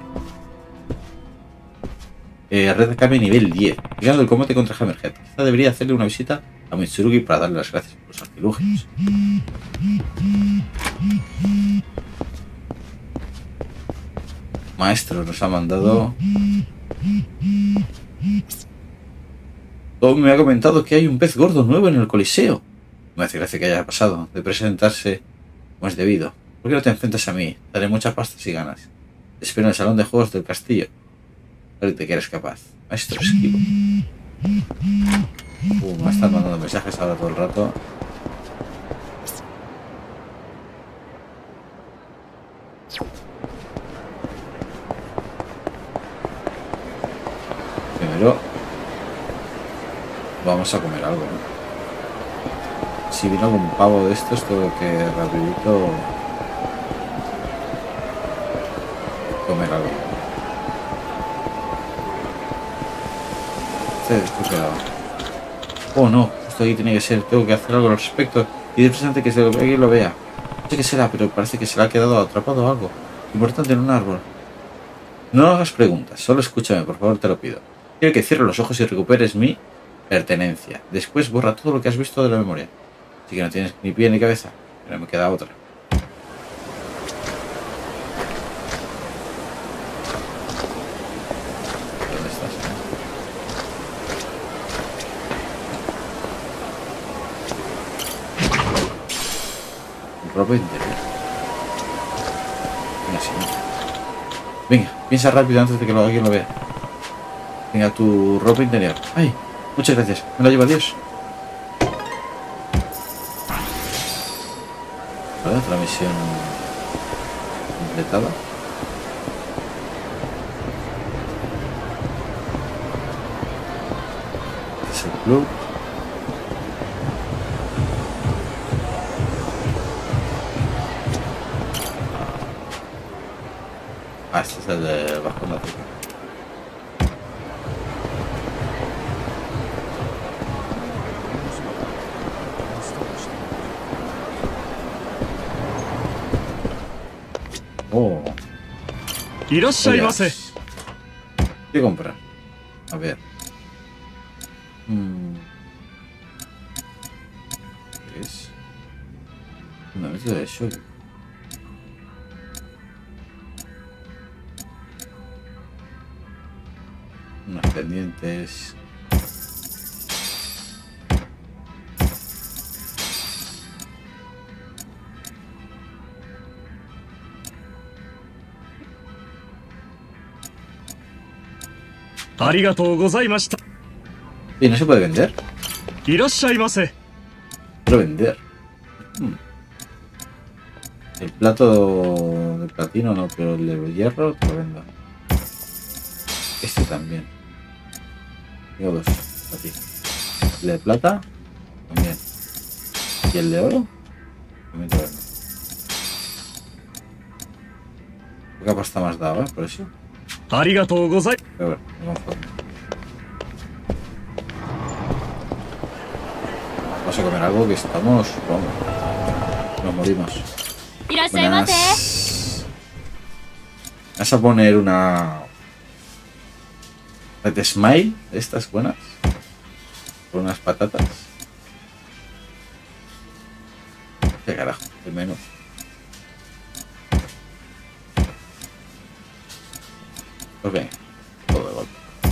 Eh, red Akame nivel diez. Llegando el combate contra Hammerhead. Quizá debería hacerle una visita a Mitsurugi para darle las gracias por los artilugios. Maestro nos ha mandado... Tom me ha comentado que hay un pez gordo nuevo en el coliseo. Me hace gracia que haya pasado de presentarse como es debido. ¿Por qué no te enfrentas a mí? Daré mucha pasta si ganas. Te espero en el salón de juegos del castillo. Ahorita que eres capaz. Maestro esquivo. Uh, me están mandando mensajes ahora todo el rato. primero vamos a comer algo, ¿no? Si viene algún pavo de estos, tengo que rapidito comer algo. Este después quedaba. Oh no, esto ahí tiene que ser, tengo que hacer algo al respecto. Y es interesante que se lo vea y lo vea. No sé qué será, pero parece que se le ha quedado atrapado o algo importante en un árbol. No hagas preguntas, solo escúchame, por favor, te lo pido. Quiero que cierres los ojos y recuperes mi pertenencia. Después borra todo lo que has visto de la memoria. Así que no tienes ni pie ni cabeza. Pero me queda otra. ¿Dónde estás? Ropa interior. Venga, sí. Venga, piensa rápido antes de que alguien lo vea. Venga, tu ropa interior. ¡Ay! Muchas gracias. Me la llevo, adiós. ¿Vale? Otra misión completada. Este es el club. Ah, este es el de bajo la tecla. Oh. いらっしゃいませ。 ¿Qué comprar? A ver. Hmm. ¿Qué es? Una mesa de shock. Unos pendientes. Arigatou gozaimashita. ¿Y no se puede vender? いらっしゃいませ。 Quiero vender. Hmm. El plato de platino no, pero el de hierro te lo vendo. Este también. Tengo dos para ti. El de plata también. Y el de oro también te lo vendo. Poca pasta más daba, ¿eh? Por eso. ありがとうござい。 Pero bueno, no me jodas. Vamos a comer algo que estamos. Vamos. Nos morimos. Buenas. Vas a poner una. Red Smile de estas buenas. Con unas patatas. ¿Qué carajo? El menú. Pues venga, todo de golpe.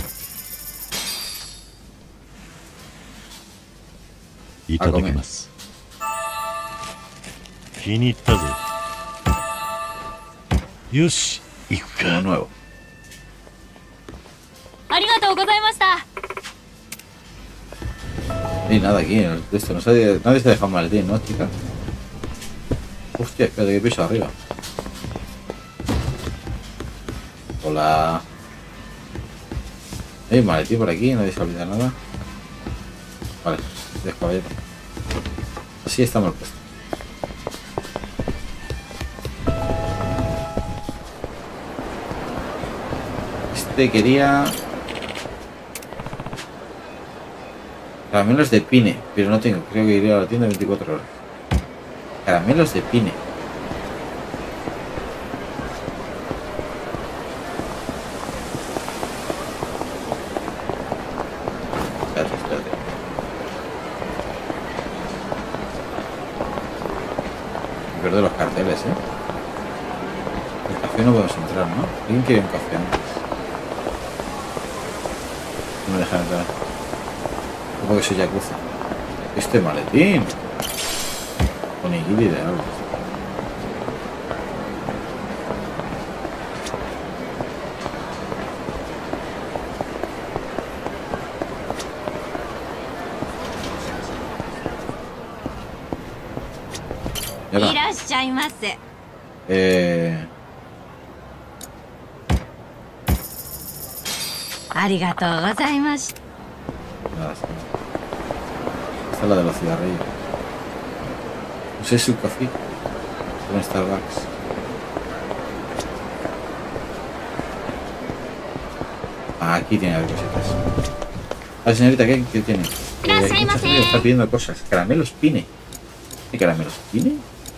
Yただきます。気に入ったぜ。よし、行く Como か。 nuevo. ありがとうございました。 Y nada aquí, de esto no se, nadie se deja un maletín, ¿no, chica? Hostia, espérate que piso arriba. Hola. Hay un maletín por aquí, nadie se olvida nada. Vale, dejo caballero. Así estamos puestos. Este quería caramelos de pine, pero no tengo, creo que iría a la tienda veinticuatro horas. Caramelos de pine. Espérate, espérate. Me pierdo los carteles, ¿eh? El café no podemos entrar, ¿no? ¿Alguien quiere un café antes? No me dejan entrar. Como que soy yakuza. Este maletín. Con Igiri de algo. Y ahora, いらっしゃいませ。 eh... ありがとうございました。 Nada, sí. Esta es la de los cigarrillos. No sé si un café. Un Starbucks. Ah, aquí tiene cositas. A ver, señorita, ¿qué, qué tiene? Eh, hay mucha gente que está pidiendo cosas. Caramelos Pine. ¿Qué caramelos Pine?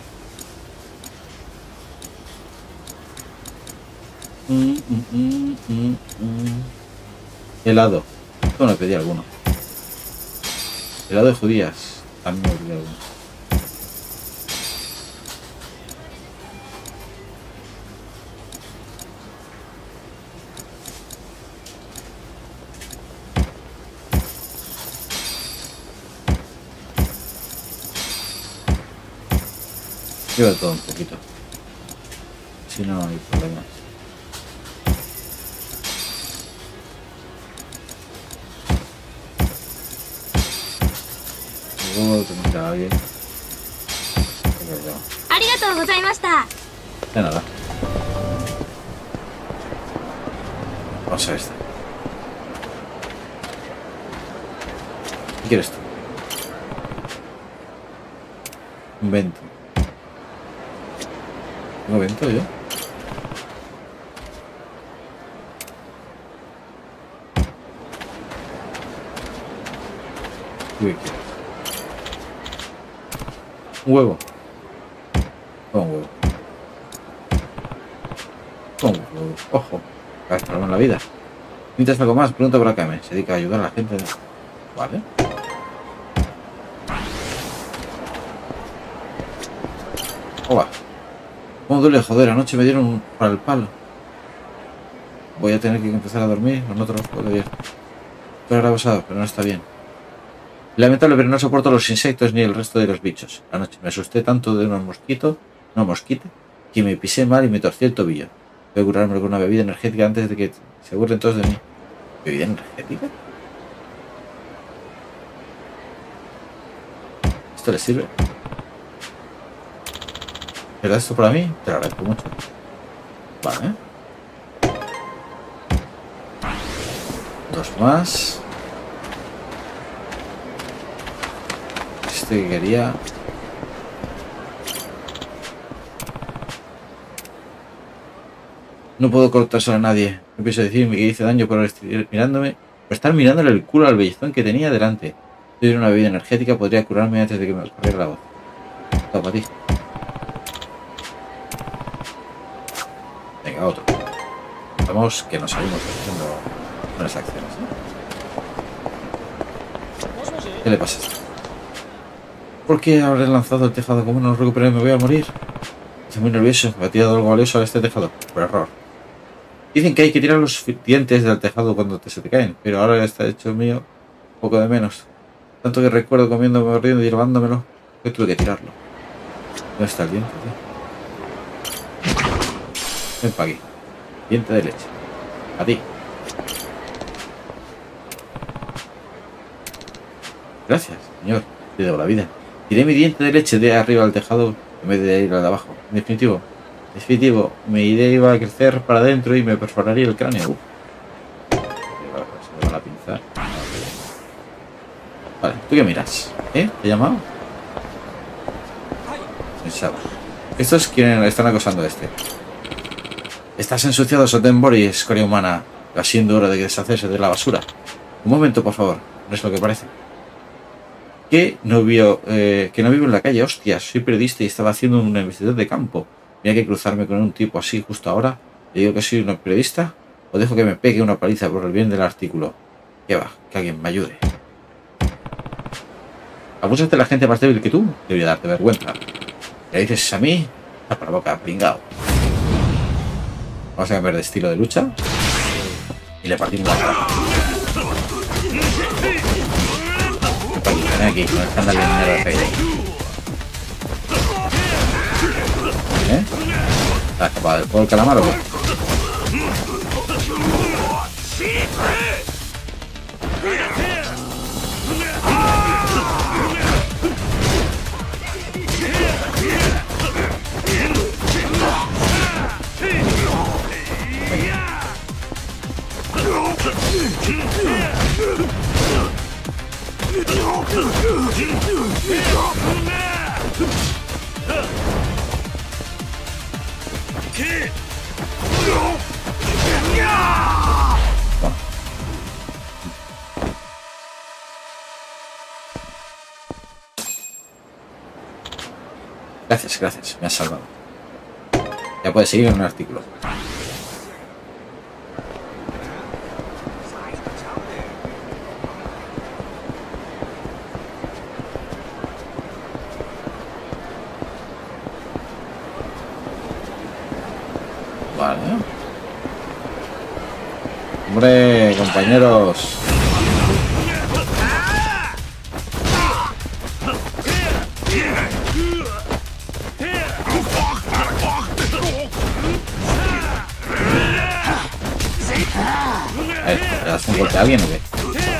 Mm, mm, mm, mm, mm. Helado. Esto me pedí alguno. Helado de judías. También me pedí alguno. Lleva todo un poquito. Si no, no hay problemas. Luego te mira a alguien. De nada. Vamos a esta. ¿Qué quieres tú? Un vento. ¿Tengo vento yo? Uy, ¿qué? Un huevo. Con un huevo. Con un huevo. Ojo. Gastarlo en la vida. ¿Necesitas algo más? Pregunta por acá. Me se dedica a ayudar a la gente. Vale. Hola. ¿Cómo duele? Joder, anoche me dieron un para el palo. Voy a tener que empezar a dormir. No te lo puedo ver. Pero ahora pasado, pero no está bien. Lamentable, pero no soporto los insectos ni el resto de los bichos. Anoche me asusté tanto de unos mosquitos, una mosquita, que me pisé mal y me torcí el tobillo. Voy a curarme con una bebida energética antes de que se burlen todos de mí. ¿Bebida energética? ¿Esto le sirve? ¿Me da esto para mí? Te lo agradezco mucho. Vale. Dos más. Este que quería. No puedo cortárselo a nadie. No pienso decirme que hice daño por estar mirándome, por estar mirándole el culo al bellezón que tenía delante. Si tuviera una bebida energética podría curarme antes de que me corriera la voz. Todo para ti. Venga, otro. Vamos que nos salimos haciendo buenas acciones, ¿eh? ¿Qué le pasa? ¿Por qué habré lanzado el tejado? ¿Cómo no lo recuperé? Me voy a morir. Estoy muy nervioso. Me ha tirado algo valioso a este tejado. Por error. Dicen que hay que tirar los dientes del tejado cuando te se te caen, pero ahora está hecho mío un poco de menos. Tanto que recuerdo comiendo, mordiendo y llevándomelo que tuve que tirarlo. ¿Dónde está el diente, tío? Ven para aquí. Diente de leche. A ti. Gracias, señor. Te debo la vida. Tiré mi diente de leche de arriba al tejado en vez de ir al de abajo. En definitivo. Definitivo. Mi idea iba a crecer para adentro y me perforaría el cráneo. Uh. Se me va la pinza. Vale, ¿tú qué miras? ¿Eh? ¿Te he llamado? Pensaba. Estos quieren, están acosando a este. Estás ensuciado, Sotenbori, escoria humana. Va siendo hora de deshacerse de la basura. Un momento, por favor. No es lo que parece. Que no, vio, eh, que no vivo en la calle, hostias. Soy periodista y estaba haciendo una investigación de campo. Mira que cruzarme con un tipo así justo ahora. Le digo que soy un periodista o dejo que me pegue una paliza por el bien del artículo. Que va, que alguien me ayude. ¿Abusas de la gente más débil que tú? Debería darte vergüenza. ¿Le dices a mí? Tapa la boca, pringao. Vamos a cambiar de estilo de lucha. Y le partimos la cara. Ven aquí, con el escándalo de dinero de Payday. ¿Eh? ¿Está escapado del juego del calamar o qué? Gracias, gracias, me has salvado. Ya puedes seguir en un artículo. Vale. Hombre, compañeros. ¿Le das un golpe a alguien o qué?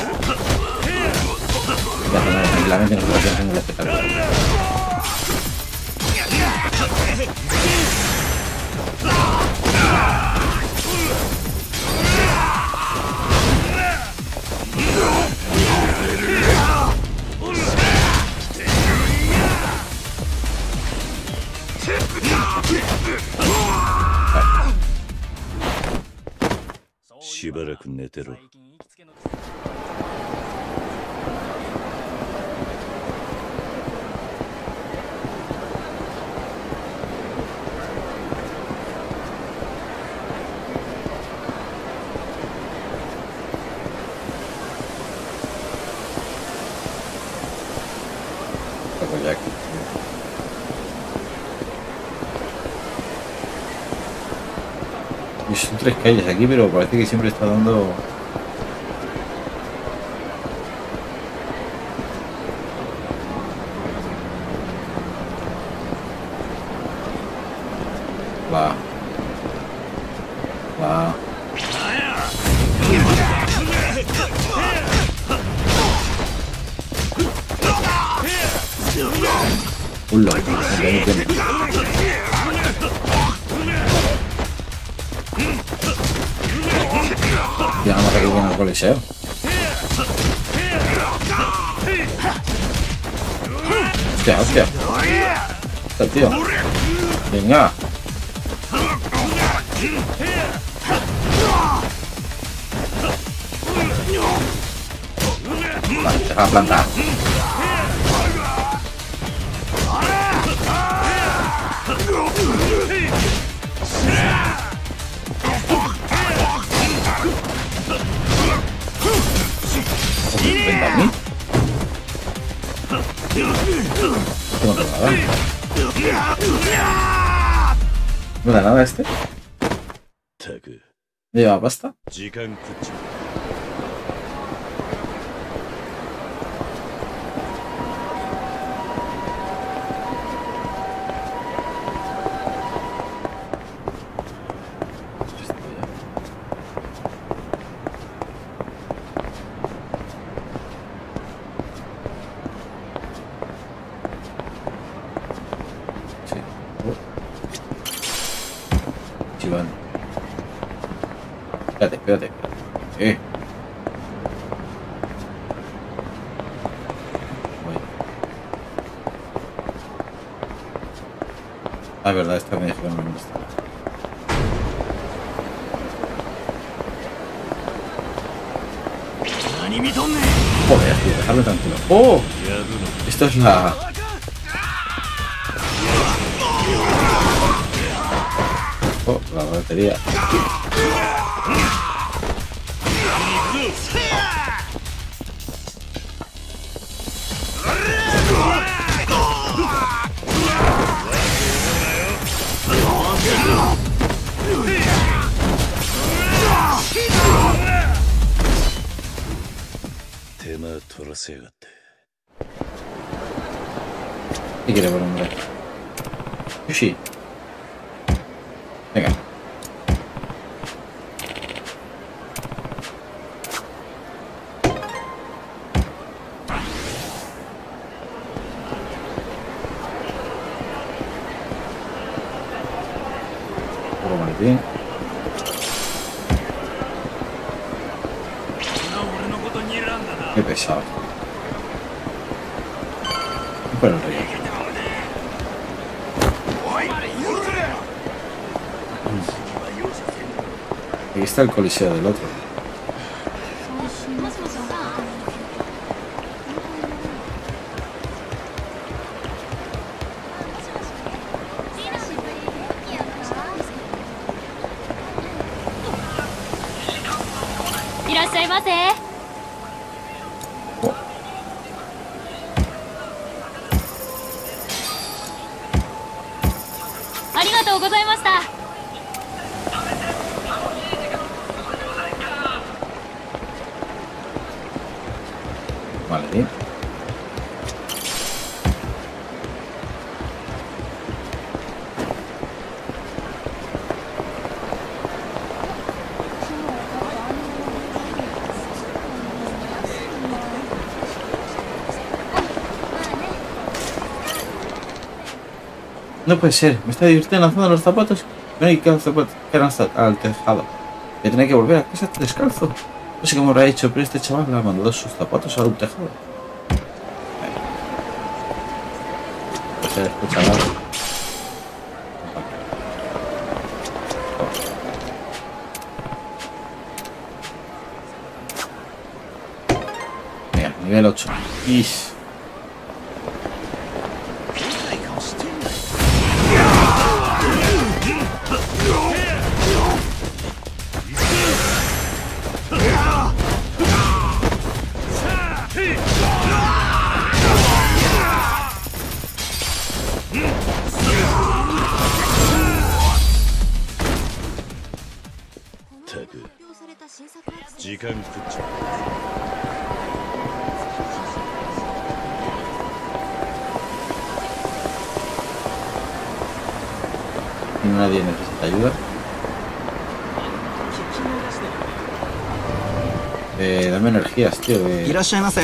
Ya tenemos tranquilamente nosotros ya hacemos el espectáculo. Y son tres calles aquí, pero parece que siempre está dando... Va. Va. Ulo, ya no me recuerdo en el coliseo. Hostia, hostia. Hostia, tío. Venga. Vale, deja la planta. ¿Frente a mí? No tengo nada. ¿No da nada este? ¿Lleva pasta? Espérate, espérate, espérate. Eh. Ah, verdad, esta me dijeron dónde está. Joder, tío, dejarlo tranquilo. ¡Oh! Esto es la... Oh, la batería. ¿Qué quiere por hombre? Yoshi. Venga. Puro maletín. Qué pesado. por el río. Aquí está el coliseo del otro. Oh. Vale, bien. No puede ser, me está divirtiendo lanzando los zapatos. No hay que los zapatos quedan hasta al tejado. Voy a tener que volver a casa descalzo. No sé cómo lo ha hecho, pero este chaval me ha mandado sus zapatos a un tejado. Pues este chaval. Venga, nivel ocho. Ish. Nadie necesita ayuda. Eh, dame energías, tío. Eh. Me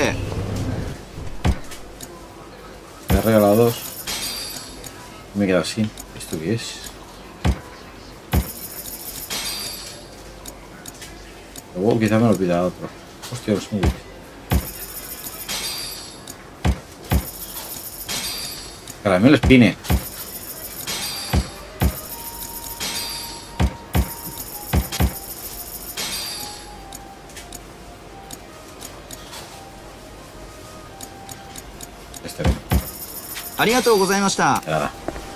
he regalado dos. Me he quedado sin. ¿Esto qué es? Luego quizá me lo pida otro. Hostia, los móviles. Caramelo espine. Este ven. Nada.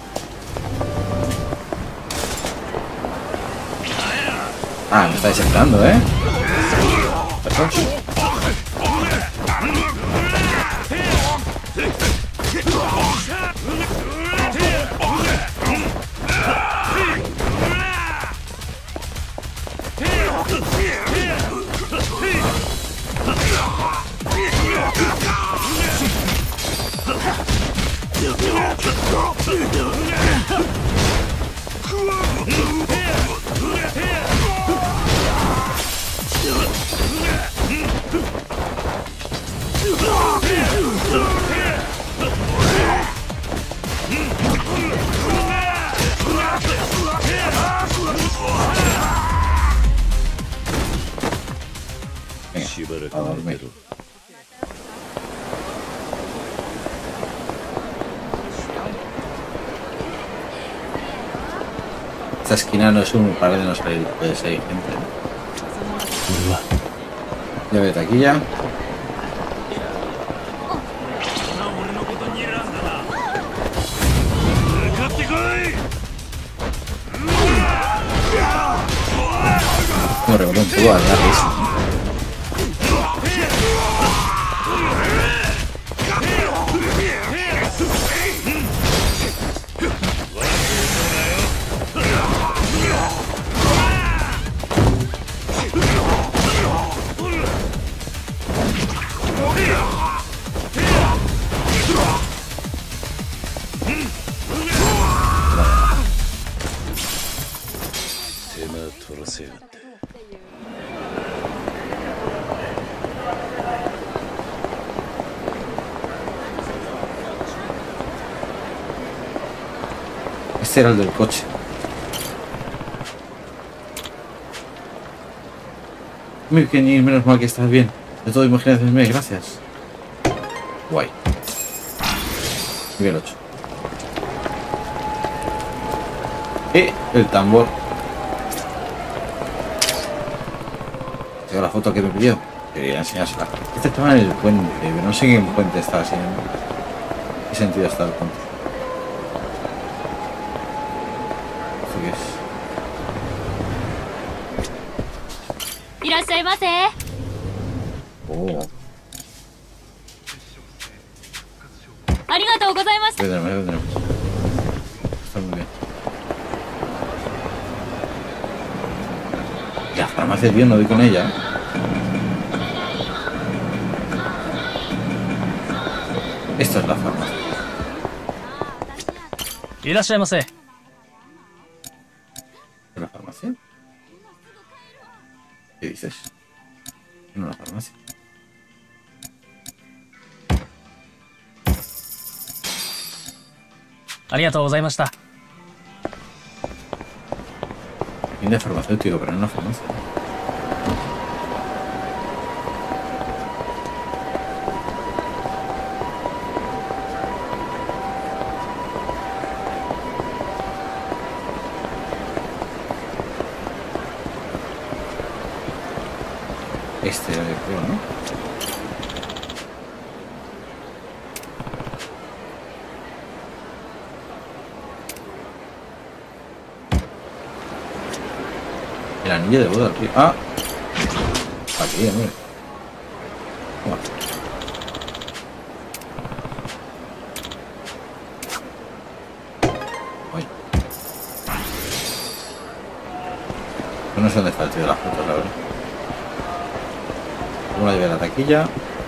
Ah, me está desesperando, ¿eh? Perdón. Venga, a dormir. Esta esquina no es un par de no salir, puede ser gente. Llave de taquilla. Me rebotó un poco al dar eso. Este era el del coche. Muy pequeñín, menos mal que estás bien. De todo, imagínate, gracias. Guay. Nivel ocho. Eh, el tambor. Tengo la foto que me pidió. Quería enseñársela. Este estaba en el puente, pero no sé en qué puente estaba así. ¿En qué sentido está el puente? ¿Esto qué es? いらっしゃいませ。 Oh. ありがとうございます。 Ahí tenemos, ahí tenemos. Está muy bien. La farmacia, tío, no doy con ella. Esta es la farmacia. いらっしゃいませ。 ¿Es la farmacia? ¿Qué dices? No, la farmacia. Tiene farmacéutico, pero no una farmacia. Este, creo, ¿no? El anillo de boda, tío. Ah, aquí, hombre. Toma. Ay. No sé dónde está el tío de las fotos, la verdad. Vamos a llevar la taquilla.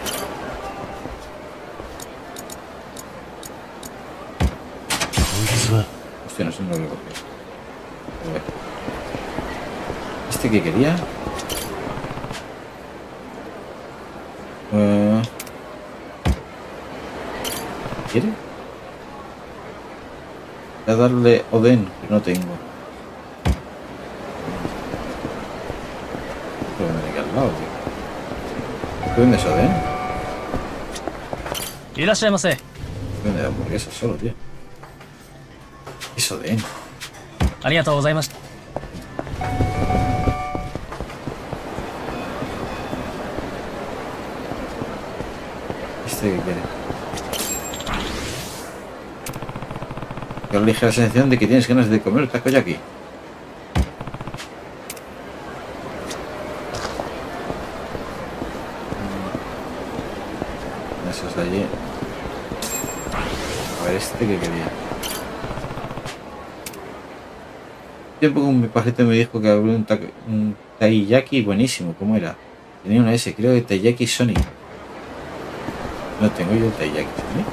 Hostia, no sé lo que cogí. ¿Este que quería? Uh... ¿Quiere? Voy a darle Oden, que no tengo. Voy a venir aquí al lado, tío. ¿Qué vende eso, Oden? いらっしゃいませ。 Vende hamburguesas solo, tío. Eso de él. ありがとうございました。 Este que quiere. Tengo la ligera sensación de que tienes ganas de comer takoyaki. Esos de allí. A ver, este que quería. Tiempo con mi pajito me dijo que había un, un taiyaki buenísimo. ¿Cómo era? Tenía una S, creo que taiyaki Sonic. No tengo yo el taiyaki Sonic.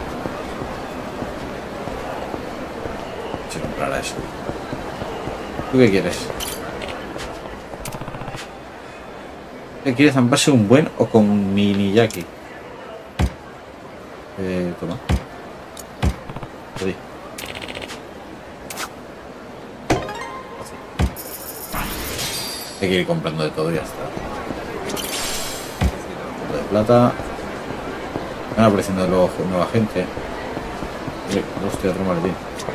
Se comprará eso. ¿Tú qué quieres? ¿Qué quieres zamparse un buen o con miniyaki? Eh, toma. Ahí. Hay que ir comprando de todo y ya está. De plata. Están apareciendo luego nueva gente. Hostia, otro maletín.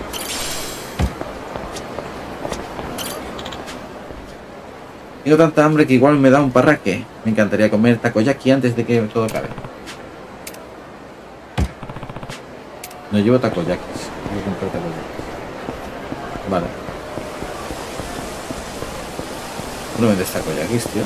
Tengo tanta hambre que igual me da un parraque. Me encantaría comer takoyaki antes de que todo acabe. No llevo takoyakis. Voy a comprar takoyakis. Vale. No vendes takoyakis, tío.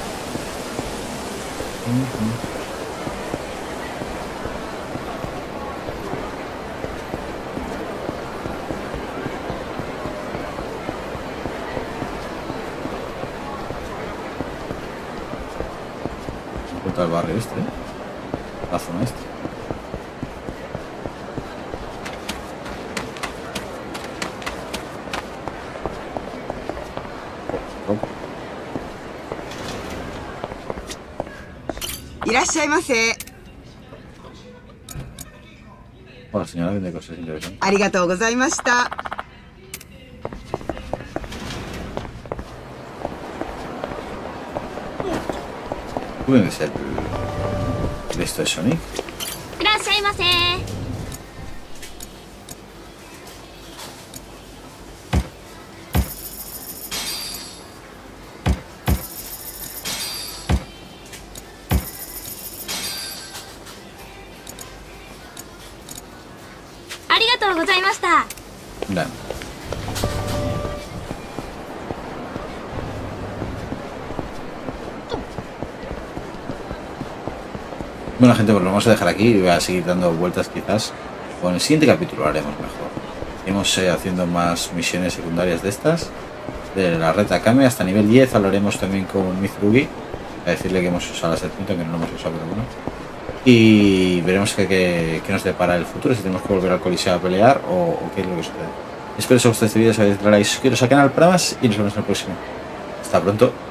Junto al barrio este, ¿eh? La zona este. いらっしゃいませ。 Hola, señora, vende cosas interesantes. ありがとうございました。 ¿Tú vendes el... de esto de Sonic? いらっしゃいませ。 とうございました。 Dale. Bueno, gente, pues lo vamos a dejar aquí y voy a seguir dando vueltas quizás. Con el siguiente capítulo lo haremos mejor. Iremos eh, haciendo más misiones secundarias de estas. De la red Akame hasta nivel diez. Hablaremos también con Mitsurugi. A decirle que hemos usado la serpiente, que no lo hemos usado, pero bueno. Y veremos qué, qué, qué nos depara el futuro. Si tenemos que volver al Coliseo a pelear o, o qué es lo que sucede. Espero que os guste este vídeo. Sabéis darle like, suscribiros al canal para más. Y nos vemos en el próximo. Hasta pronto.